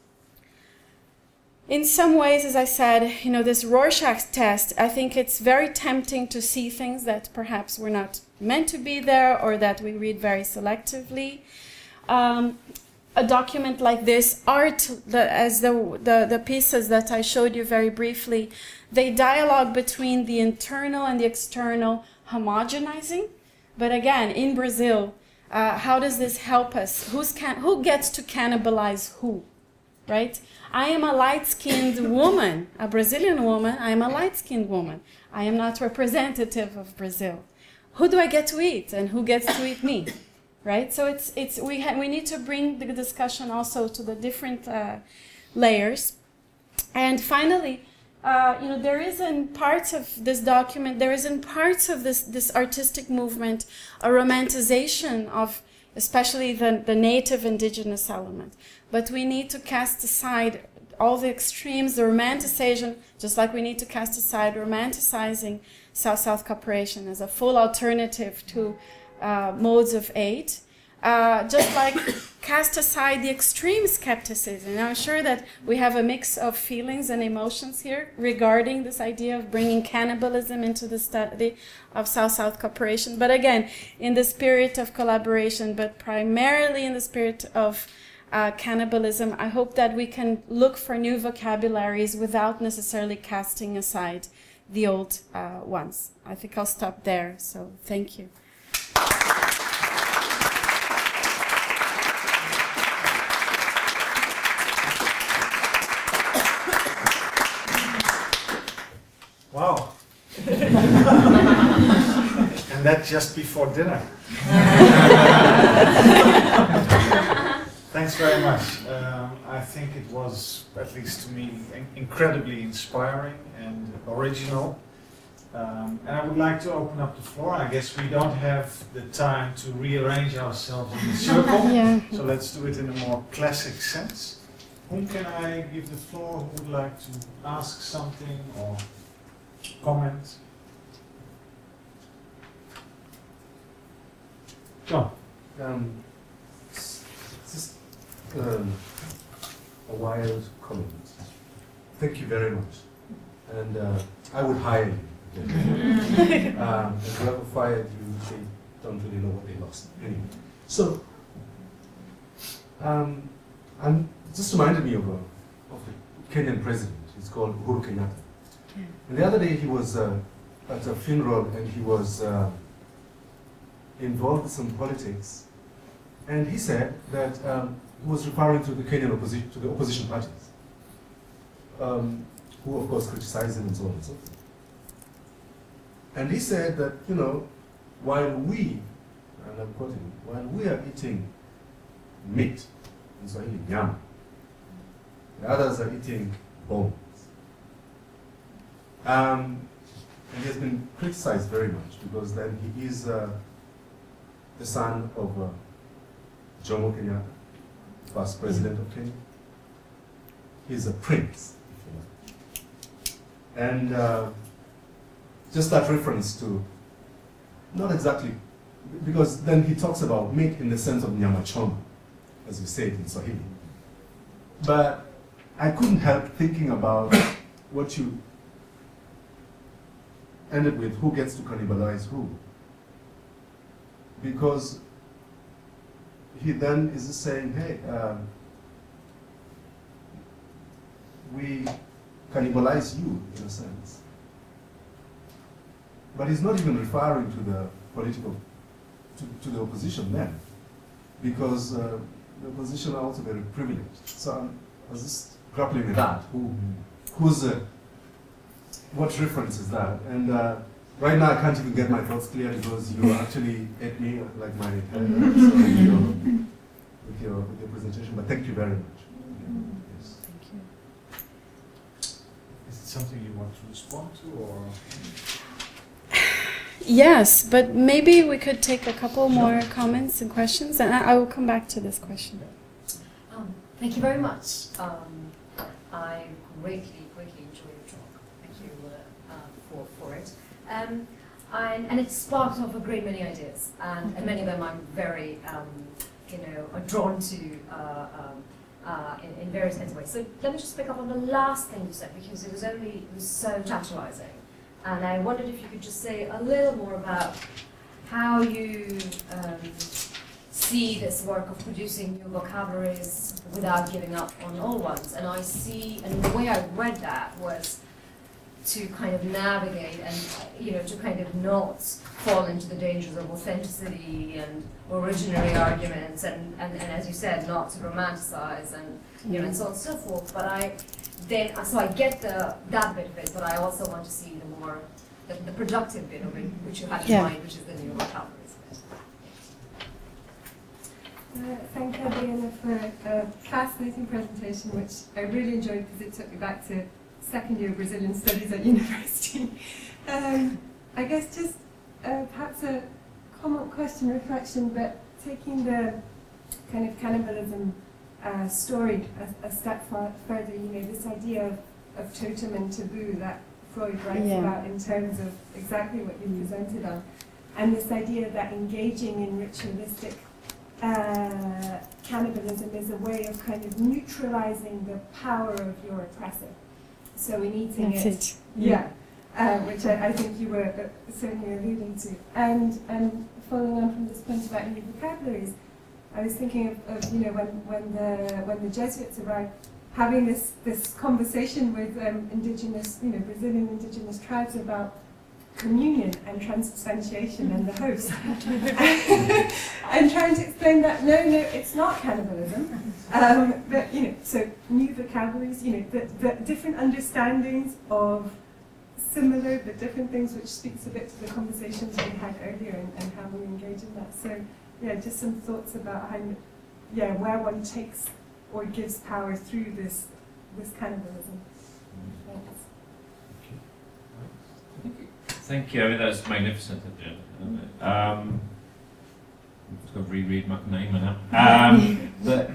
In some ways, as I said, you know, this Rorschach test, I think it's very tempting to see things that perhaps were not meant to be there or that we read very selectively. Um, a document like this, art, the, as the, the, the pieces that I showed you very briefly, they dialogue between the internal and the external homogenizing. But again, in Brazil, uh, how does this help us? Who's can, who gets to cannibalize who, right? I am a light-skinned woman, a Brazilian woman. I am a light-skinned woman. I am not representative of Brazil. Who do I get to eat and who gets to eat me, right? So it's, it's, we, ha we need to bring the discussion also to the different uh, layers. And finally, uh, you know, there is in parts of this document, there is in parts of this, this artistic movement a romanticization of especially the, the native indigenous element. But we need to cast aside all the extremes, the romanticization, just like we need to cast aside romanticizing South-South cooperation as a full alternative to uh, modes of aid. Uh, just like cast aside the extreme skepticism. And I'm sure that we have a mix of feelings and emotions here regarding this idea of bringing cannibalism into the study of South-South cooperation. But again, in the spirit of collaboration, but primarily in the spirit of uh, cannibalism, I hope that we can look for new vocabularies without necessarily casting aside the old uh, ones. I think I'll stop there. So thank you. Wow. And that just before dinner. Thanks very much. Um, I think it was, at least to me, incredibly inspiring and original. Um, and I would like to open up the floor. I guess we don't have the time to rearrange ourselves in a circle. Yeah. So let's do it in a more classic sense. Whom can I give the floor? Who would like to ask something or comment? John. Um, just um, a wild comment. Thank you very much. And uh, I would hire you. um, and whoever fired you, they don't really know what they lost. Anyway, so um, I'm just reminded me of a of the Kenyan president. He's called Uhuru Kenyatta. And the other day he was uh, at a funeral and he was uh, involved with some politics, and he said that um, he was referring to the Kenyan opposition, to the opposition parties, um, who of course criticized him and so on and so forth. And he said that, you know, while we, and I'm quoting, while we are eating meat, in Swahili, nyama, the others are eating bones. Um, and he has been criticized very much because then he is uh, the son of uh, Jomo Kenyatta, first president of Kenya. He's a prince, if you like. And uh, just that reference to, not exactly, because then he talks about meat in the sense of nyama choma, as we say it in Swahili. But I couldn't help thinking about what you ended with, who gets to cannibalize who. Because he then is saying, hey, um, we cannibalize you, in a sense. But he's not even referring to the political, to, to the opposition then, because uh, the opposition are also very privileged. So I'm, I was just grappling with that. Who, who's, uh, what reference is that? And uh, right now I can't even get my thoughts clear because you actually ate me like my head so with, your, with, your, with your presentation. But thank you very much. Yes. Thank you. Is it something you want to respond to, or? Yes, but maybe we could take a couple more comments and questions, and I, I will come back to this question. Um, thank you very much. Um, I greatly, greatly enjoyed your talk. Thank you uh, uh, for, for it. Um, and, and it sparked off a great many ideas, and, and many of them I'm very, um, you know, are drawn to uh, um, uh, in, in various kinds of ways. So let me just pick up on the last thing you said, because it was only, it was so tantalizing. And I wondered if you could just say a little more about how you um, see this work of producing new vocabularies without giving up on old ones. And I see, and the way I read that was to kind of navigate and, you know, to kind of not fall into the dangers of authenticity and originary arguments, and, and, and as you said, not to romanticize and, you know, and so on and so forth. But I, then, so I get the, that bit of it, but I also want to see the more, the, the productive bit of it, which you had in yeah. mind, which is the new vocabularies bit. Uh, thank you, Adriana, for a fascinating presentation, which I really enjoyed because it took me back to second year Brazilian studies at university. um, I guess just uh, perhaps a common question, reflection, but taking the kind of cannibalism uh, story a, a step far, further, you know, this idea of, of totem and taboo that Freud writes yeah. about in terms of exactly what you presented on, and this idea that engaging in ritualistic uh, cannibalism is a way of kind of neutralizing the power of your oppressor. So in eating That's it, it. yeah, uh, which I, I think you were uh, certainly alluding to. And and following on from this point about new vocabularies, I was thinking of, of you know when when the when the Jesuits arrived, having this this conversation with um, indigenous, you know, Brazilian indigenous tribes about communion and transubstantiation and the host, and trying to explain that no, no, it's not cannibalism, um, but you know, so new vocabularies, you know, the, the different understandings of similar but different things, which speaks a bit to the conversations we had earlier and, and how we engage in that. So yeah, just some thoughts about how, yeah, where one takes or gives power through this this cannibalism. Thanks. Thank you. I mean, that's magnificent. Um, I'm just going to reread my name now. Um, but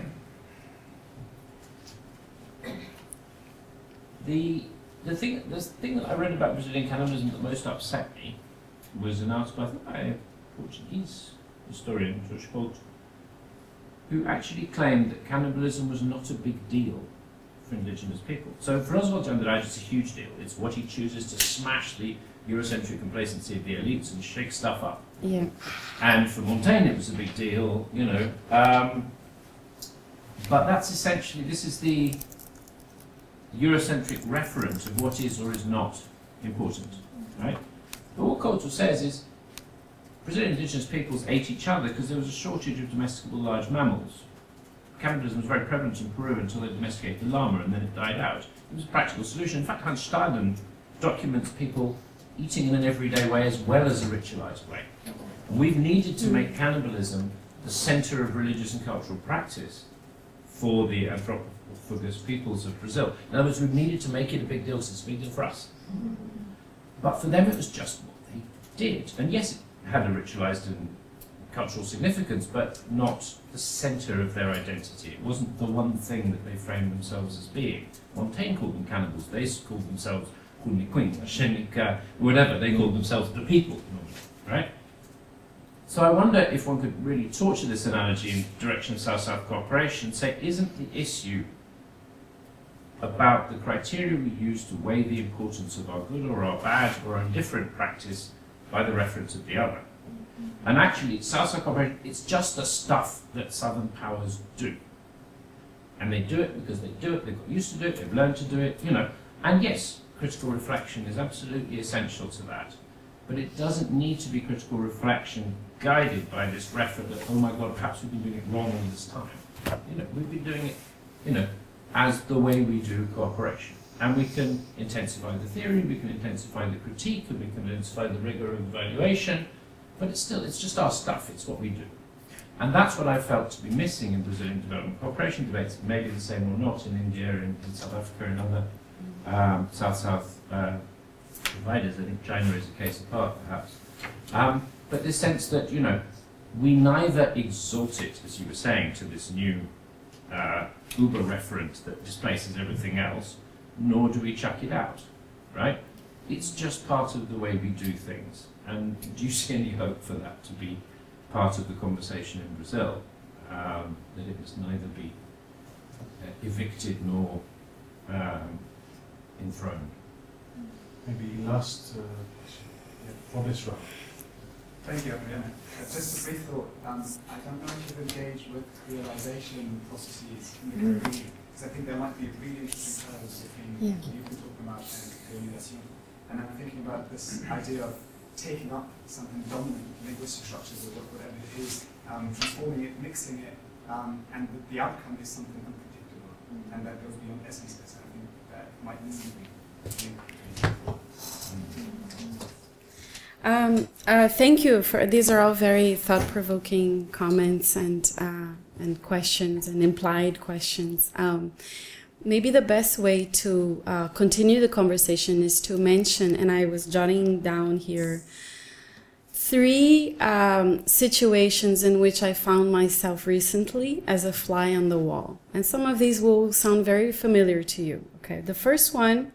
the the thing the thing that I read about Brazilian cannibalism that most upset me was an article I think by a Portuguese historian, George Holt, who actually claimed that cannibalism was not a big deal for indigenous people. So for Oswald de Andrade, it's a huge deal. It's what he chooses to smash the Eurocentric complacency of the elites and shake stuff up. Yeah. And for Montaigne, it was a big deal, you know. Um, but that's essentially, this is the Eurocentric referent of what is or is not important, right? But what Couto says is, Brazilian indigenous peoples ate each other because there was a shortage of domesticable large mammals. Cannibalism was very prevalent in Peru until they domesticated the llama, and then it died out. It was a practical solution. In fact, Hans Staden documents people eating in an everyday way as well as a ritualized way. And we've needed to make cannibalism the center of religious and cultural practice for the anthropophagus peoples of Brazil. In other words, we've needed to make it a big deal, because it's a big deal for us. But for them, it was just what they did. And yes, it had a ritualized and cultural significance, but not the center of their identity. It wasn't the one thing that they framed themselves as being. Montaigne called them cannibals. They called themselves whatever, they called themselves the people, right? So I wonder if one could really torture this analogy in the direction of South-South cooperation and say, isn't the issue about the criteria we use to weigh the importance of our good or our bad or our indifferent practice by the reference of the other? And actually, South-South cooperation, it's just the stuff that Southern powers do. And they do it because they do it, they've got used to do it, they've learned to do it, you know. And yes, critical reflection is absolutely essential to that. But it doesn't need to be critical reflection guided by this reference that, oh my God, perhaps we've been doing it wrong all this time. You know, we've been doing it, you know, as the way we do cooperation. And we can intensify the theory, we can intensify the critique, and we can intensify the rigor of evaluation, but it's still, it's just our stuff, it's what we do. And that's what I felt to be missing in Brazilian development cooperation debates, maybe the same or not in India, in, in South Africa, and other Um, South-South uh, providers. I think China is a case apart, perhaps. Um, but this sense that, you know, we neither exalt it, as you were saying, to this new uh, Uber referent that displaces everything else, nor do we chuck it out, right? It's just part of the way we do things. And do you see any hope for that to be part of the conversation in Brazil? Um, that it must neither be uh, evicted nor um, enthroned. Maybe last uh, yeah, for this round. Thank you, Adriana. Uh, just a brief thought. Um, I don't know if you've engaged with realization processes in the Caribbean, because I think there might be a really interesting purpose if you, Yeah. you can talk about emulation. And I'm thinking about this idea of taking up something dominant, linguistic structures or whatever it is, um, transforming it, mixing it, um, and the, the outcome is something unpredictable, mm-hmm. and that goes beyond essences. I think that might need to be Um, uh, thank you for these are all very thought-provoking comments and uh, and questions and implied questions. Um, maybe the best way to uh, continue the conversation is to mention, and I was jotting down here, three um, situations in which I found myself recently as a fly on the wall. And some of these will sound very familiar to you. Okay, the first one,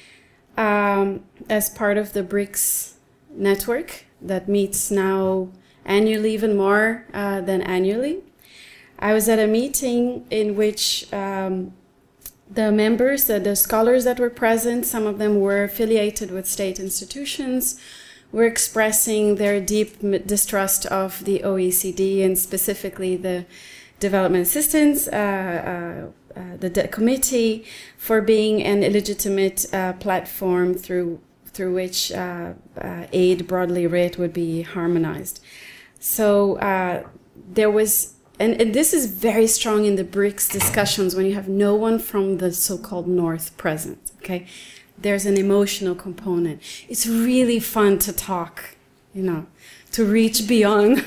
um, as part of the BRICS network that meets now annually, even more uh, than annually, I was at a meeting in which um, the members, the, the scholars that were present, some of them were affiliated with state institutions, were expressing their deep distrust of the O E C D and specifically the Development Assistance, uh, uh, uh, the de committee, for being an illegitimate uh, platform through through which uh, uh, aid, broadly writ, would be harmonized. So uh, there was, and, and this is very strong in the BRICS discussions when you have no one from the so-called North present, okay? There's an emotional component. It's really fun to talk, you know, to reach beyond.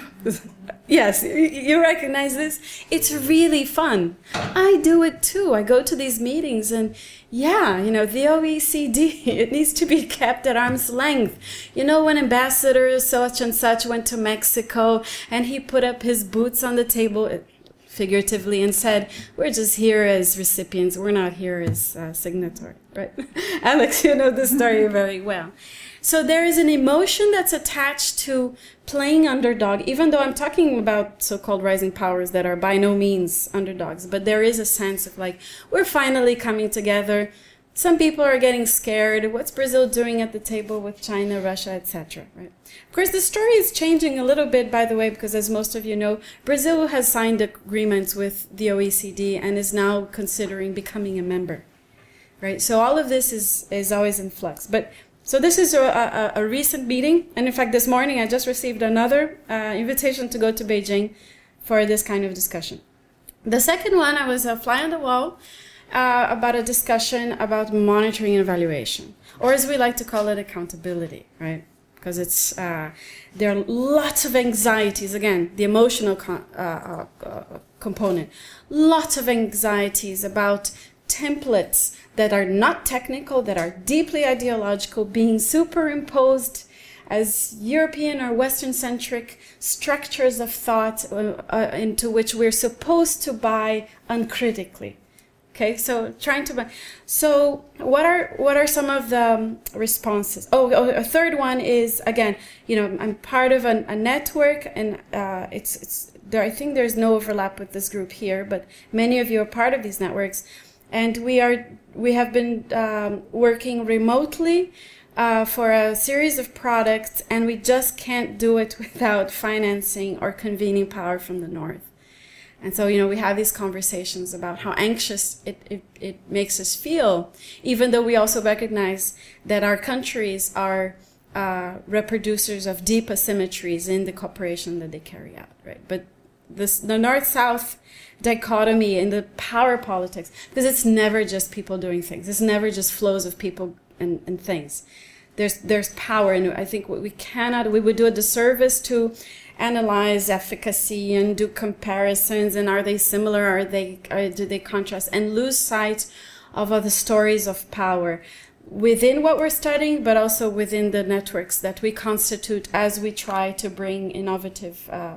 Yes, you recognize this? It's really fun. I do it too. I go to these meetings and yeah, you know, the O E C D, it needs to be kept at arm's length. You know, when Ambassador such and such went to Mexico and he put up his boots on the table, figuratively, and said, we're just here as recipients, we're not here as uh, signatory, right? Alex, you know the story very well. So there is an emotion that's attached to playing underdog, even though I'm talking about so-called rising powers that are by no means underdogs, but there is a sense of like, we're finally coming together. Some people are getting scared. What's Brazil doing at the table with China, Russia, et cetera, right? Of course, the story is changing a little bit, by the way, because as most of you know, Brazil has signed agreements with the O E C D and is now considering becoming a member, right? So all of this is, is always in flux. But so this is a, a, a recent meeting. And in fact, this morning, I just received another uh, invitation to go to Beijing for this kind of discussion. The second one, I was a fly on the wall uh, about a discussion about monitoring and evaluation, or as we like to call it, accountability, right? Because it's uh, there are lots of anxieties, again, the emotional con uh, uh, component, lots of anxieties about templates that are not technical, that are deeply ideological, being superimposed as European or Western-centric structures of thought uh, uh, into which we're supposed to buy uncritically. Okay, so trying to buy. So what are what are some of the um, responses? Oh, oh, a third one is, again, you know, I'm part of an, a network, and uh, it's it's there. I think there's no overlap with this group here, but many of you are part of these networks, and we are we have been um, working remotely uh, for a series of products, and we just can't do it without financing or convening power from the North. And so, you know, we have these conversations about how anxious it, it, it makes us feel, even though we also recognize that our countries are uh, reproducers of deep asymmetries in the cooperation that they carry out, right? But this, the North-South dichotomy in the power politics, because it's never just people doing things. It's never just flows of people and, and things. There's, there's power, and I think we cannot, we would do a disservice to analyze efficacy and do comparisons, and are they similar, are they, are, do they contrast, and lose sight of other stories of power within what we're studying, but also within the networks that we constitute as we try to bring innovative uh,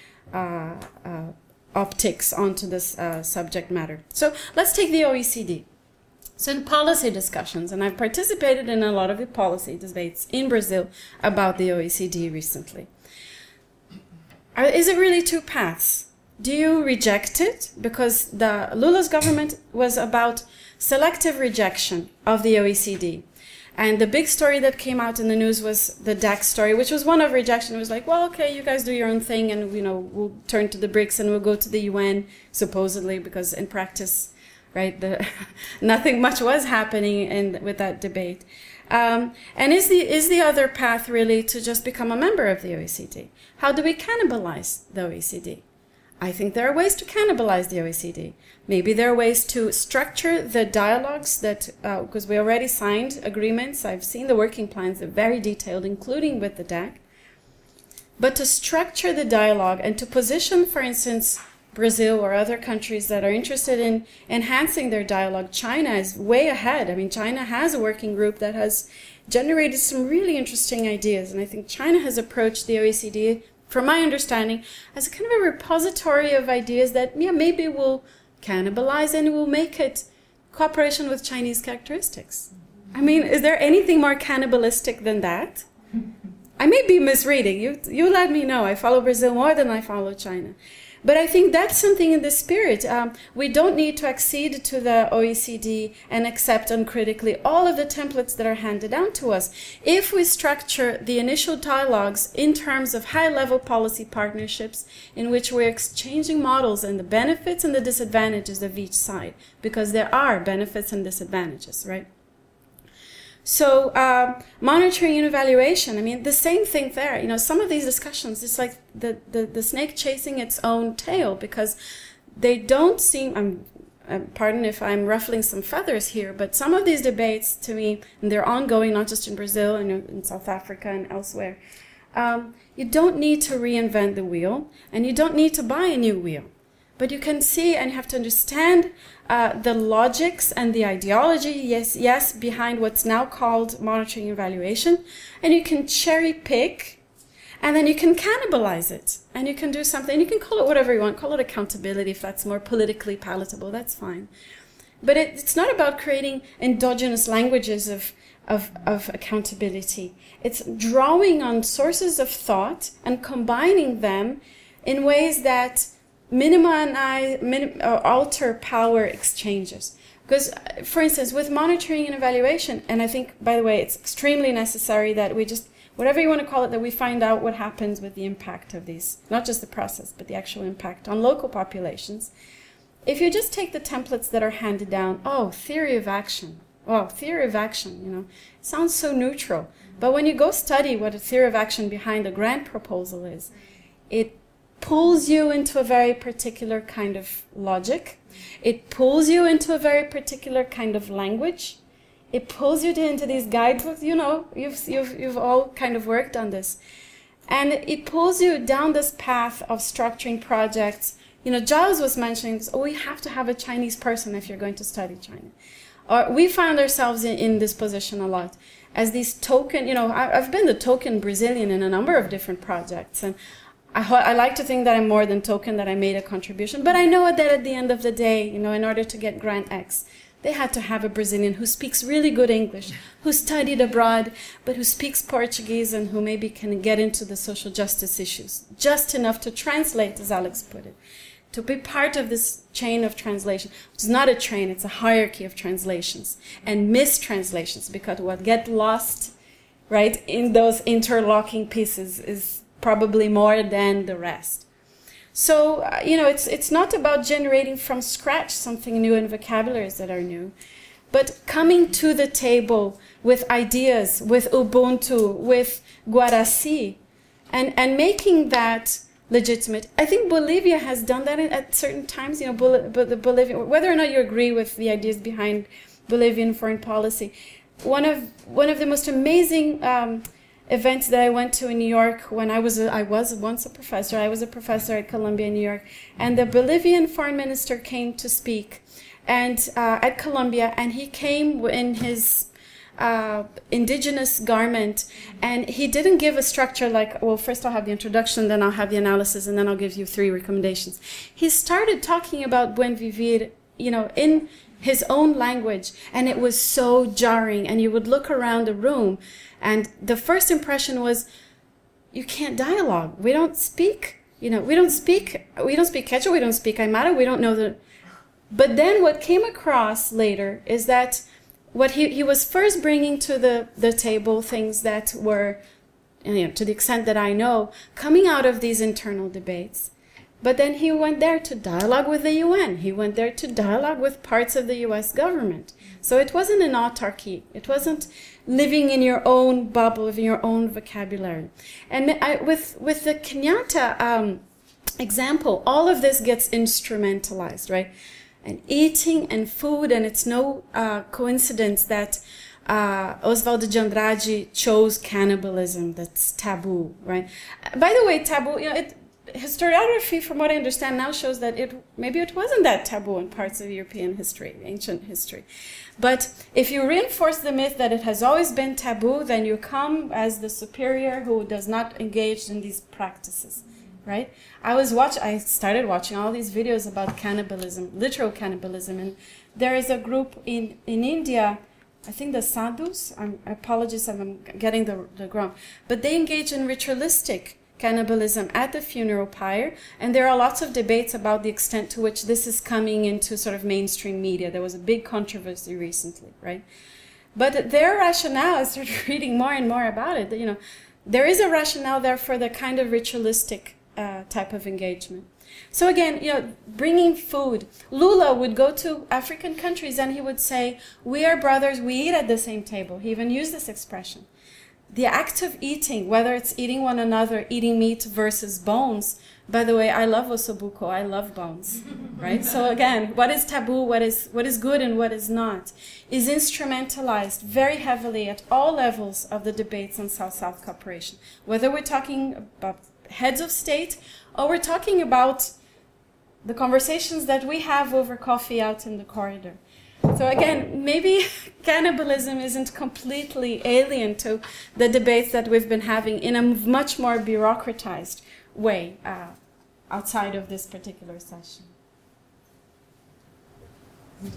uh, uh, optics onto this uh, subject matter. So let's take the O E C D. So in policy discussions, and I've participated in a lot of the policy debates in Brazil about the O E C D recently. Is it really two paths? Do you reject it? Because the Lula's government was about selective rejection of the O E C D. And the big story that came out in the news was the D A C story, which was one of rejection. It was like, well, okay, you guys do your own thing, and you know, we'll turn to the BRICS and we'll go to the U N, supposedly, because in practice, right, the, nothing much was happening in, with that debate. Um, and is the, is the other path really to just become a member of the O E C D? How do we cannibalize the O E C D? I think there are ways to cannibalize the O E C D. Maybe there are ways to structure the dialogues that, uh, because we already signed agreements. I've seen the working plans, they're very detailed, including with the D A C. But to structure the dialogue and to position, for instance, Brazil or other countries that are interested in enhancing their dialogue. China is way ahead. I mean, China has a working group that has generated some really interesting ideas. And I think China has approached the O E C D, from my understanding, as a kind of a repository of ideas that, yeah, maybe will cannibalize and will make it cooperation with Chinese characteristics. I mean, is there anything more cannibalistic than that? I may be misreading. You, you let me know. I follow Brazil more than I follow China. But I think that's something in the spirit. Um, we don't need to accede to the O E C D and accept uncritically all of the templates that are handed down to us. If we structure the initial dialogues in terms of high-level policy partnerships in which we're exchanging models and the benefits and the disadvantages of each side, because there are benefits and disadvantages, right? So uh, monitoring and evaluation, I mean, the same thing there. You know, some of these discussions, it's like the, the, the snake chasing its own tail, because they don't seem, I'm, uh, pardon if I'm ruffling some feathers here, but some of these debates to me, and they're ongoing, not just in Brazil and in South Africa and elsewhere, um, you don't need to reinvent the wheel, and you don't need to buy a new wheel. But you can see and you have to understand uh, the logics and the ideology, yes, yes, behind what's now called monitoring evaluation. And you can cherry pick, and then you can cannibalize it. And you can do something, you can call it whatever you want, call it accountability if that's more politically palatable, that's fine. But it, it's not about creating endogenous languages of, of, of accountability. It's drawing on sources of thought and combining them in ways that minimize, minim, or alter power exchanges. Because, for instance, with monitoring and evaluation, and I think, by the way, it's extremely necessary that we just, whatever you want to call it, that we find out what happens with the impact of these, not just the process, but the actual impact on local populations. If you just take the templates that are handed down, oh, theory of action. Well, theory of action, you know, sounds so neutral. But when you go study what a theory of action behind a grant proposal is, it pulls you into a very particular kind of logic. It pulls you into a very particular kind of language. It pulls you into these guidebooks. You know, you've, you've, you've all kind of worked on this. And it pulls you down this path of structuring projects. You know, Giles was mentioning this, oh, we have to have a Chinese person if you're going to study China. Or we found ourselves in, in this position a lot as these token, you know, I, I've been the token Brazilian in a number of different projects. And I, I like to think that I'm more than token, that I made a contribution. But I know that at the end of the day, you know, in order to get grant X, they had to have a Brazilian who speaks really good English, who studied abroad, but who speaks Portuguese and who maybe can get into the social justice issues. Just enough to translate, as Alex put it. To be part of this chain of translation. It's not a train, it's a hierarchy of translations. And mistranslations, because what gets lost, right, in those interlocking pieces is probably more than the rest. So, uh, you know, it's, it's not about generating from scratch something new and vocabularies that are new, but coming to the table with ideas, with Ubuntu, with Guaraci, and, and making that legitimate. I think Bolivia has done that at certain times, you know, Bol the Bolivian, whether or not you agree with the ideas behind Bolivian foreign policy. One of, one of the most amazing um, events that I went to in New York when I was a, I was once a professor. I was a professor at Columbia in New York, and the Bolivian foreign minister came to speak, and uh, at Columbia, and he came in his uh, indigenous garment, and he didn't give a structure like, well, first I'll have the introduction, then I'll have the analysis, and then I'll give you three recommendations. He started talking about Buen Vivir, you know, in his own language, and it was so jarring, and you would look around the room. And the first impression was, you can't dialogue. We don't speak, you know, we don't speak, we don't speak Quechua, we don't speak Aymara, we don't know the... But then what came across later is that what he, he was first bringing to the, the table things that were, you know, to the extent that I know, coming out of these internal debates. But then he went there to dialogue with the U N. He went there to dialogue with parts of the U S government. So it wasn't an autarky. It wasn't living in your own bubble, in your own vocabulary. And I, with, with the Kenyatta um, example, all of this gets instrumentalized, right? And eating and food, and it's no uh, coincidence that uh, Oswaldo de Andrade chose cannibalism. That's taboo, right? By the way, taboo, you know, it, historiography, from what I understand now, shows that it maybe it wasn't that taboo in parts of European history, ancient history. But if you reinforce the myth that it has always been taboo, then you come as the superior who does not engage in these practices, right? I was watch. I started watching all these videos about cannibalism, literal cannibalism, and there is a group in in India. I think the sadhus. I'm, I apologize if I'm getting the the wrong, but they engage in ritualistic cannibalism at the funeral pyre, and there are lots of debates about the extent to which this is coming into sort of mainstream media. There was a big controversy recently, right? But their rationale, I started reading more and more about it, you know, there is a rationale there for the kind of ritualistic uh, type of engagement. So again, you know, bringing food. Lula would go to African countries and he would say, we are brothers, we eat at the same table. He even used this expression. The act of eating, whether it's eating one another, eating meat versus bones. By the way, I love osobuco, I love bones, right? So again, what is taboo, what is, what is good and what is not, is instrumentalized very heavily at all levels of the debates on South-South cooperation. Whether we're talking about heads of state or we're talking about the conversations that we have over coffee out in the corridor. So again, maybe cannibalism isn't completely alien to the debates that we've been having in a much more bureaucratized way uh, outside of this particular session. Thank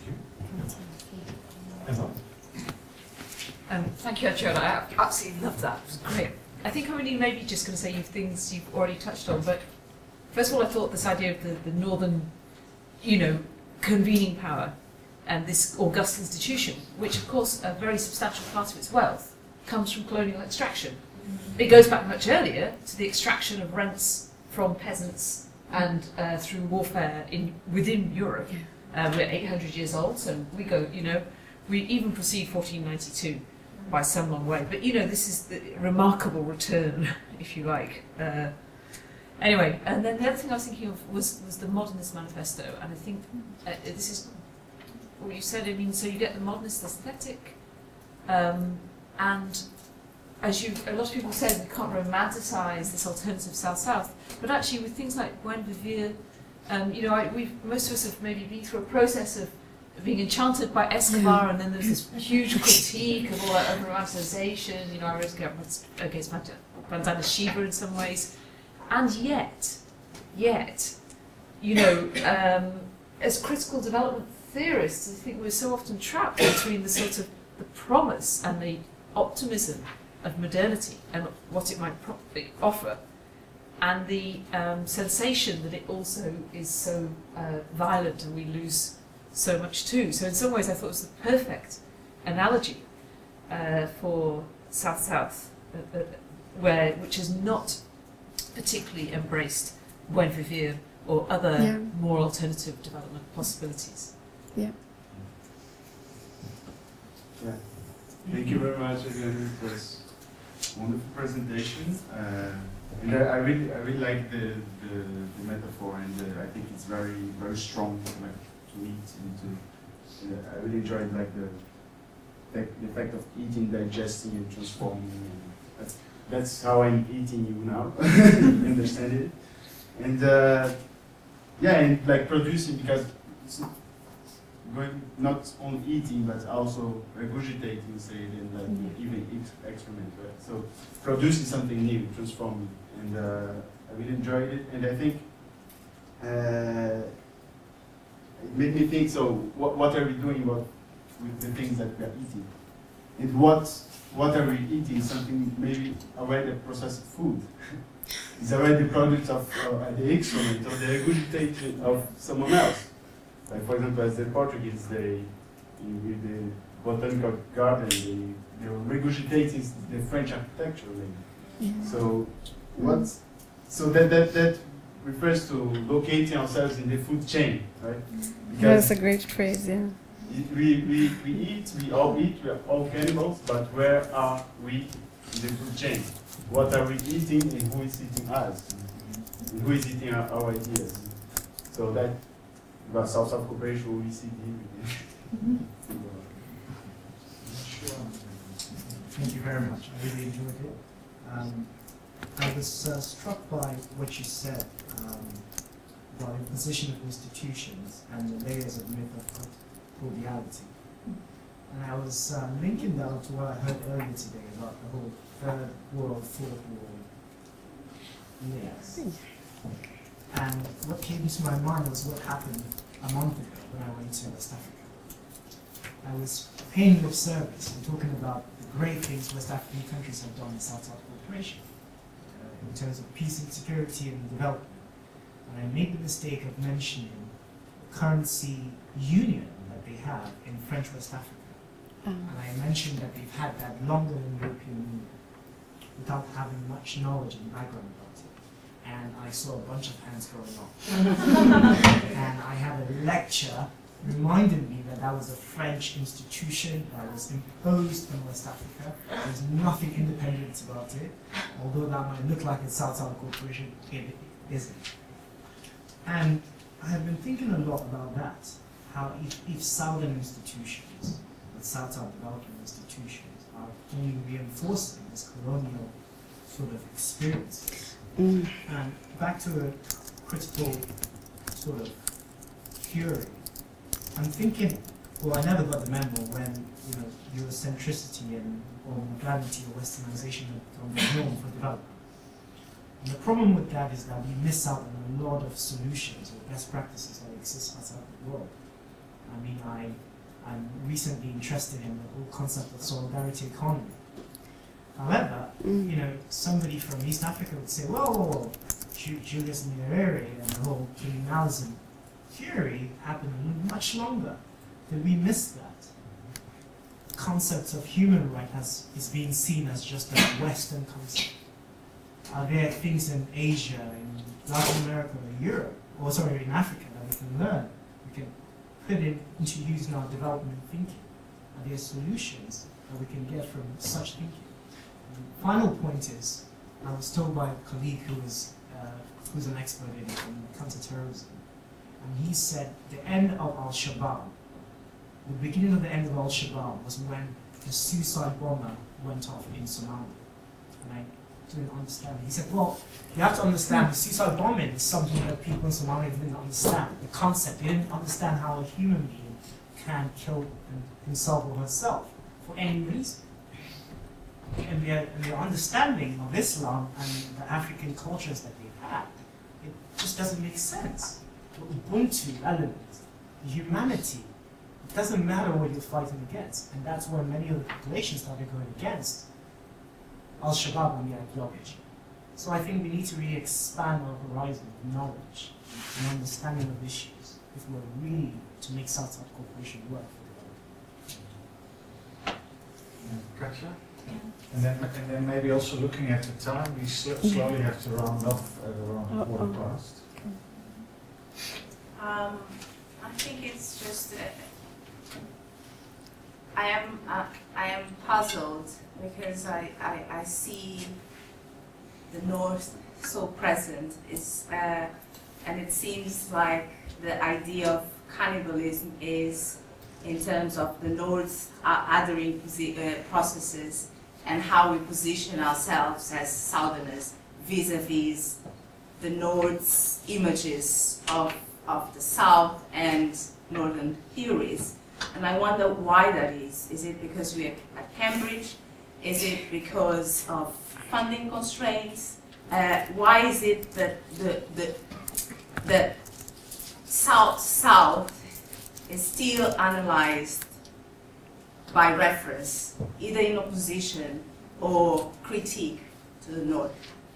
you. Um, thank you, Adriana. I absolutely loved that. It was great. I think I'm really maybe just going to say things you've already touched on, but first of all, I thought this idea of the, the northern, you know, convening power and this august institution, which of course a very substantial part of its wealth comes from colonial extraction. It goes back much earlier to the extraction of rents from peasants and uh, through warfare in within Europe. Uh, we're eight hundred years old, so we go, you know, we even precede fourteen ninety-two by some long way. But you know, this is the remarkable return, if you like. Uh, anyway, and then the other thing I was thinking of was, was the Modernist Manifesto, and I think uh, this is what you said. I mean, so you get the modernist aesthetic, um, and as you, a lot of people said, we can't romanticize this alternative South-South, but actually with things like Buen Vivir, um, you know, I, we've, most of us have maybe been through a process of being enchanted by Escobar, and then there's this huge critique of all that over-romanticization. You know, I was against Bandana Shiva in some ways, and yet, yet, you know, um, as critical development theorists, I think we're so often trapped between the sort of the promise and the optimism of modernity and what it might offer, and the um, sensation that it also is so uh, violent and we lose so much too. So in some ways I thought it was the perfect analogy uh, for South-South, uh, uh, where which has not particularly embraced Buen Vivir or other yeah. more alternative development possibilities. Yeah. Yeah. Thank you very much again for this wonderful presentation. Uh, and I, I really, I really like the, the, the metaphor, and uh, I think it's very, very strong, like, to eat and to. Uh, I really enjoyed like the, the the fact of eating, digesting, and transforming. And that's, that's how I'm eating you now. Understand it? And uh, yeah, and like producing, because it's going not only eating but also regurgitating, say, and like mm-hmm. even eat excrement, right? So producing something new, transforming, and uh, I really enjoyed it, and I think uh, it made me think. So what what are we doing about with the things that we are eating, and what what are we eating? Something maybe already processed food. It's already the product of uh, the excrement or the regurgitation of someone else. Like, for example, as the Portuguese, they, in with the botanical garden, they, they were regurgitating the French architecture. Maybe. Yeah. So, what? So that, that that refers to locating ourselves in the food chain, right? Because that's a great phrase, yeah. It, we, we, we eat, we all eat, we are all cannibals, but where are we in the food chain? What are we eating, and who is eating us? And who is eating our, our ideas? So that, about South-South cooperation, we see here. Sure. Thank you very much. I really enjoyed it. Um, I was uh, struck by what you said um, about the position of institutions and the layers of myth of cordiality. And I was uh, linking that to what I heard earlier today about the whole third world, fourth world layers. And what came to my mind was what happened a month ago when I went to West Africa. I was paying lip service and talking about the great things West African countries have done in South-South cooperation uh, in terms of peace and security and development. And I made the mistake of mentioning the currency union that they have in French West Africa. Um. And I mentioned that they've had that longer than the European Union without having much knowledge and background about it. And I saw a bunch of hands going up. And I had a lecture reminding me that that was a French institution that was imposed on West Africa. There's nothing independent about it, although that might look like it's South-South cooperation, it isn't. And I have been thinking a lot about that, how if, if Southern institutions, the South-South development institutions, are only reinforcing this colonial sort of experiences. Mm. And back to a critical sort of theory, I'm thinking, well, I never got the memo when, you know, Eurocentricity and or modernity or westernization are the norm for development. And the problem with that is that we miss out on a lot of solutions or best practices that exist outside the world. I mean, I, I'm recently interested in the whole concept of solidarity economy. However, mm. you know, somebody from East Africa would say, whoa, whoa, whoa. Julius Nyerere and the whole colonialism theory happened much longer. Did we miss that? Concepts of human right has, is being seen as just a Western concept. Are there things in Asia, in Latin America, or Europe, or sorry, in Africa that we can learn, we can put in, into use in our development thinking? Are there solutions that we can get from such thinking? And the final point is, I was told by a colleague who is uh, who's an expert in, in counterterrorism, and he said the end of Al-Shabaab, the beginning of the end of Al-Shabaab was when the suicide bomber went off in Somalia. And I didn't understand. He said, well, you have to understand the suicide bombing is something that people in Somalia didn't understand. The concept, they didn't understand how a human being can kill himself or herself for any reason. And their, and their understanding of Islam and the African cultures that they've had, it just doesn't make sense. The Ubuntu element, the humanity, it doesn't matter what you're fighting against. And that's where many of the populations started going against Al-Shabaab and the ideology. So I think we need to really expand our horizon of knowledge and understanding of issues if we're really to make South-South cooperation work for the Katja? Yeah. And then, and then maybe also looking at the time, we sl slowly have to round off at around quarter oh, oh. past. Um, I think it's just uh, I am uh, I am puzzled because I, I, I see the North so present is uh, and it seems like the idea of cannibalism is in terms of the North uh, othering uh, processes and how we position ourselves as Southerners vis-a-vis the North's images of, of the South and Northern theories. And I wonder why that is. Is it because we're at Cambridge? Is it because of funding constraints? Uh, why is it that the, the, the South-South is still analyzed by reference, either in opposition or critique to the North?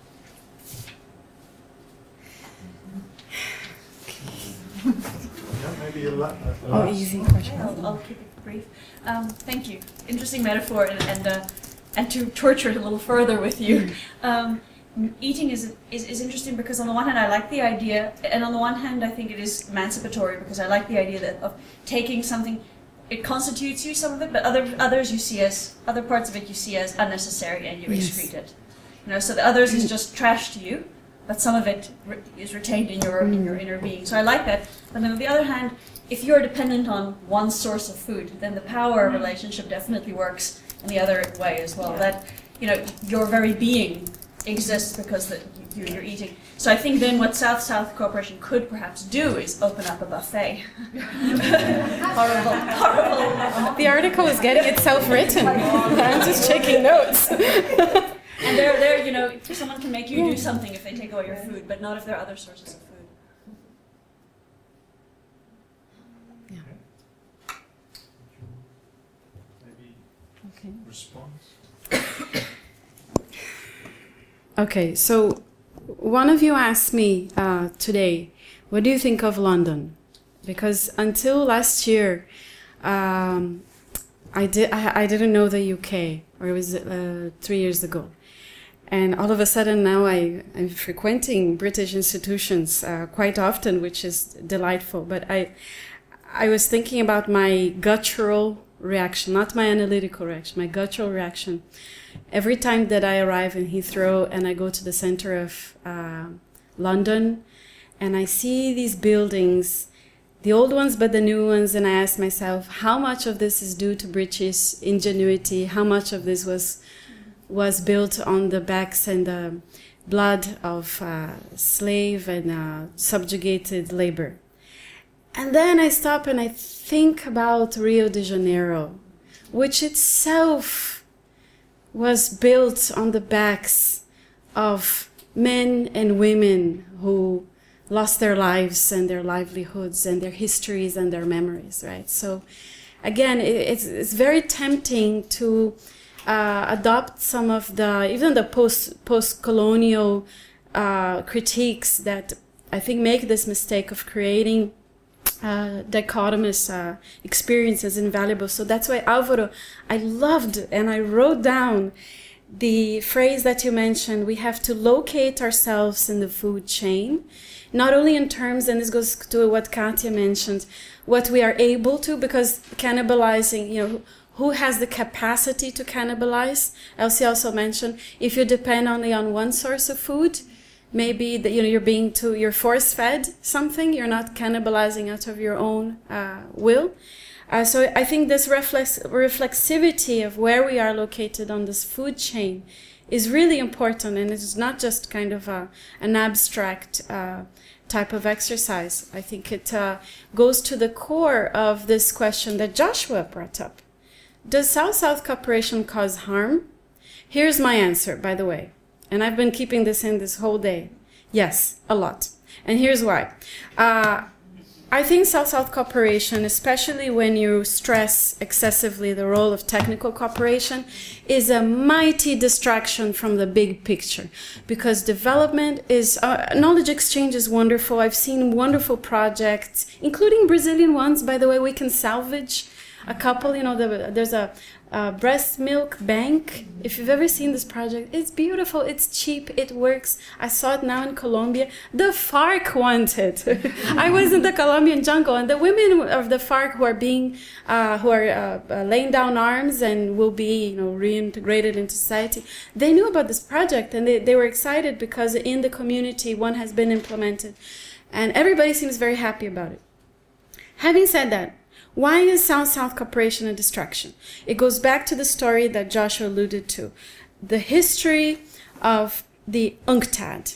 Yeah, maybe a lot. Oh, easy question. I'll, I'll keep it brief. Um, thank you. Interesting metaphor, and and, uh, and to torture it a little further with you. Um, eating is, is is interesting because on the one hand I like the idea, and on the one hand I think it is emancipatory because I like the idea that of taking something, it constitutes you, some of it, but other others you see as other parts of it you see as unnecessary and you yes. excrete it. You know, so the others is just trash to you, but some of it re is retained in your in your inner being. So I like that. But then on the other hand, if you're dependent on one source of food, then the power relationship definitely works in the other way as well. Yeah. That, you know, your very being exists because that you, you're eating. So I think then what South-South cooperation could perhaps do is open up a buffet. horrible, horrible. The article is getting itself written. I'm just taking notes. And they're, they're, you know, someone can make you do something if they take away your food, but not if there are other sources of food. Yeah. Maybe Okay. response? Okay, so one of you asked me uh, today, what do you think of London? Because until last year, um, I, did, I, I didn't know the U K, or it was uh, three years ago. And all of a sudden now I, I'm frequenting British institutions uh, quite often, which is delightful. But I, I was thinking about my guttural reaction, not my analytical reaction, my guttural reaction. Every time that I arrive in Heathrow and I go to the center of uh, London and I see these buildings, the old ones but the new ones, and I ask myself, how much of this is due to British ingenuity? How much of this was was built on the backs and the blood of uh, slave and uh, subjugated labor? And then I stop and I think about Rio de Janeiro, which itself was built on the backs of men and women who lost their lives and their livelihoods and their histories and their memories, right? So again, it's, it's very tempting to uh, adopt some of the, even the post, post-colonial uh, critiques that I think make this mistake of creating Uh, dichotomous uh, experiences invaluable. So that's why, Álvaro, I loved and I wrote down the phrase that you mentioned, we have to locate ourselves in the food chain, not only in terms, and this goes to what Katia mentioned, what we are able to, because cannibalizing, you know, who has the capacity to cannibalize? Elsje also mentioned, if you depend only on one source of food, maybe that, you know, you're being too, you're force-fed something, you're not cannibalizing out of your own uh, will. Uh, so I think this reflex, reflexivity of where we are located on this food chain is really important, and it's not just kind of a, an abstract uh, type of exercise. I think it uh, goes to the core of this question that Joshua brought up. Does South-South cooperation cause harm? Here's my answer, by the way. And I've been keeping this in this whole day. Yes, a lot. And here's why. Uh, I think South-South cooperation, especially when you stress excessively the role of technical cooperation, is a mighty distraction from the big picture. Because development is, uh, knowledge exchange is wonderful. I've seen wonderful projects, including Brazilian ones, by the way. We can salvage a couple, you know, the, there's a Uh, breast milk bank. If you've ever seen this project, it's beautiful, it's cheap, it works. I saw it now in Colombia. The FARC wanted. I was in the Colombian jungle, and the women of the FARC who are being, uh, who are uh, uh, laying down arms and will be, you know, reintegrated into society. They knew about this project, and they, they were excited because in the community one has been implemented, and everybody seems very happy about it. Having said that, why is South-South cooperation a distraction? It goes back to the story that Joshua alluded to. The history of the UNCTAD.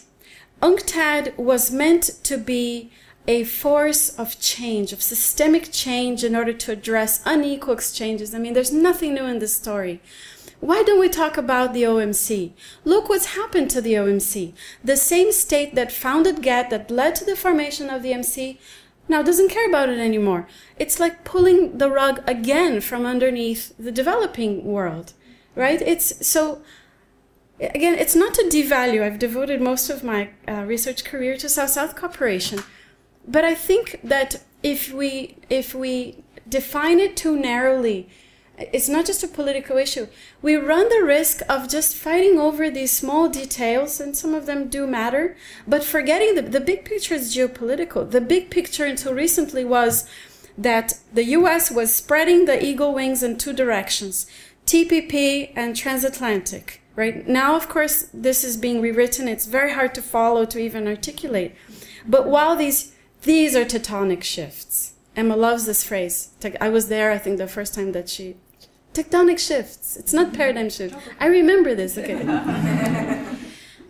UNCTAD was meant to be a force of change, of systemic change in order to address unequal exchanges. I mean, there's nothing new in this story. Why don't we talk about the O M C? Look what's happened to the O M C. The same state that founded G A T T, that led to the formation of the M C, now doesn't care about it anymore. It's like pulling the rug again from underneath the developing world, right? It's so, again, it's not to devalue. I've devoted most of my uh, research career to South-South cooperation. But I think that if we, if we define it too narrowly, it's not just a political issue. We run the risk of just fighting over these small details, and some of them do matter, but forgetting the, the big picture is geopolitical. The big picture until recently was that the U S was spreading the eagle wings in two directions, T P P and transatlantic. Right now, of course, this is being rewritten. It's very hard to follow, to even articulate. But while these, these are tectonic shifts. Emma loves this phrase. I was there, I think, the first time that she... Tectonic shifts. It's not paradigm shift. I remember this. Okay.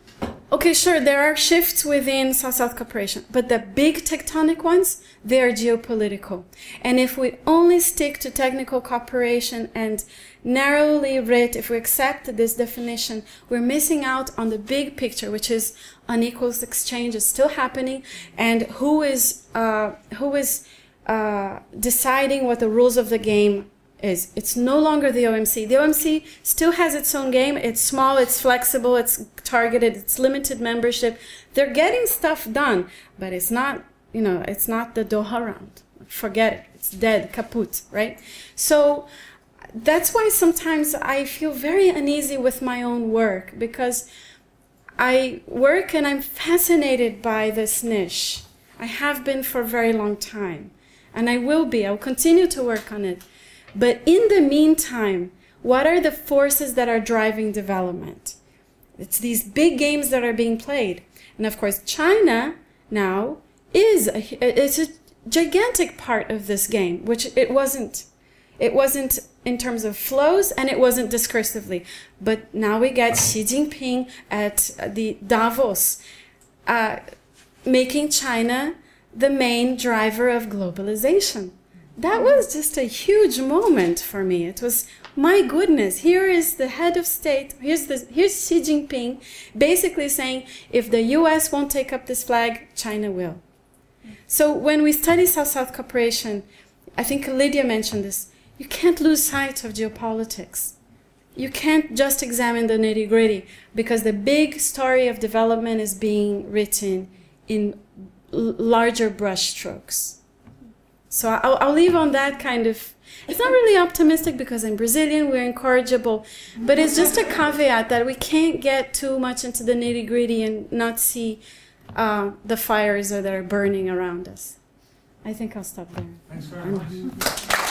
Okay, sure, there are shifts within South-South cooperation, but the big tectonic ones, they are geopolitical. And if we only stick to technical cooperation and narrowly read, if we accept this definition, we're missing out on the big picture, which is unequal exchange is still happening, and who is, uh, who is uh, deciding what the rules of the game is. It's no longer the O M C. The O M C still has its own game. It's small, it's flexible, it's targeted, it's limited membership. They're getting stuff done, but it's not, you know, it's not the Doha round. Forget it. It's dead, kaput, right? So that's why sometimes I feel very uneasy with my own work, because I work and I'm fascinated by this niche. I have been for a very long time, and I will be. I will continue to work on it. But in the meantime, what are the forces that are driving development? It's these big games that are being played. And of course, China now is a, it's a gigantic part of this game, which it wasn't. It wasn't in terms of flows, and it wasn't discursively. But now we get Xi Jinping at the Davos, uh, making China the main driver of globalization. That was just a huge moment for me. It was, my goodness, here is the head of state, here's, the, here's Xi Jinping basically saying, if the U S won't take up this flag, China will. So when we study South-South cooperation, I think Lydia mentioned this, you can't lose sight of geopolitics. You can't just examine the nitty-gritty, because the big story of development is being written in larger brushstrokes. So I'll, I'll leave on that kind of, it's not really optimistic because I'm Brazilian, we're incorrigible, but it's just a caveat that we can't get too much into the nitty-gritty and not see uh, the fires that are burning around us. I think I'll stop there. Thanks very much.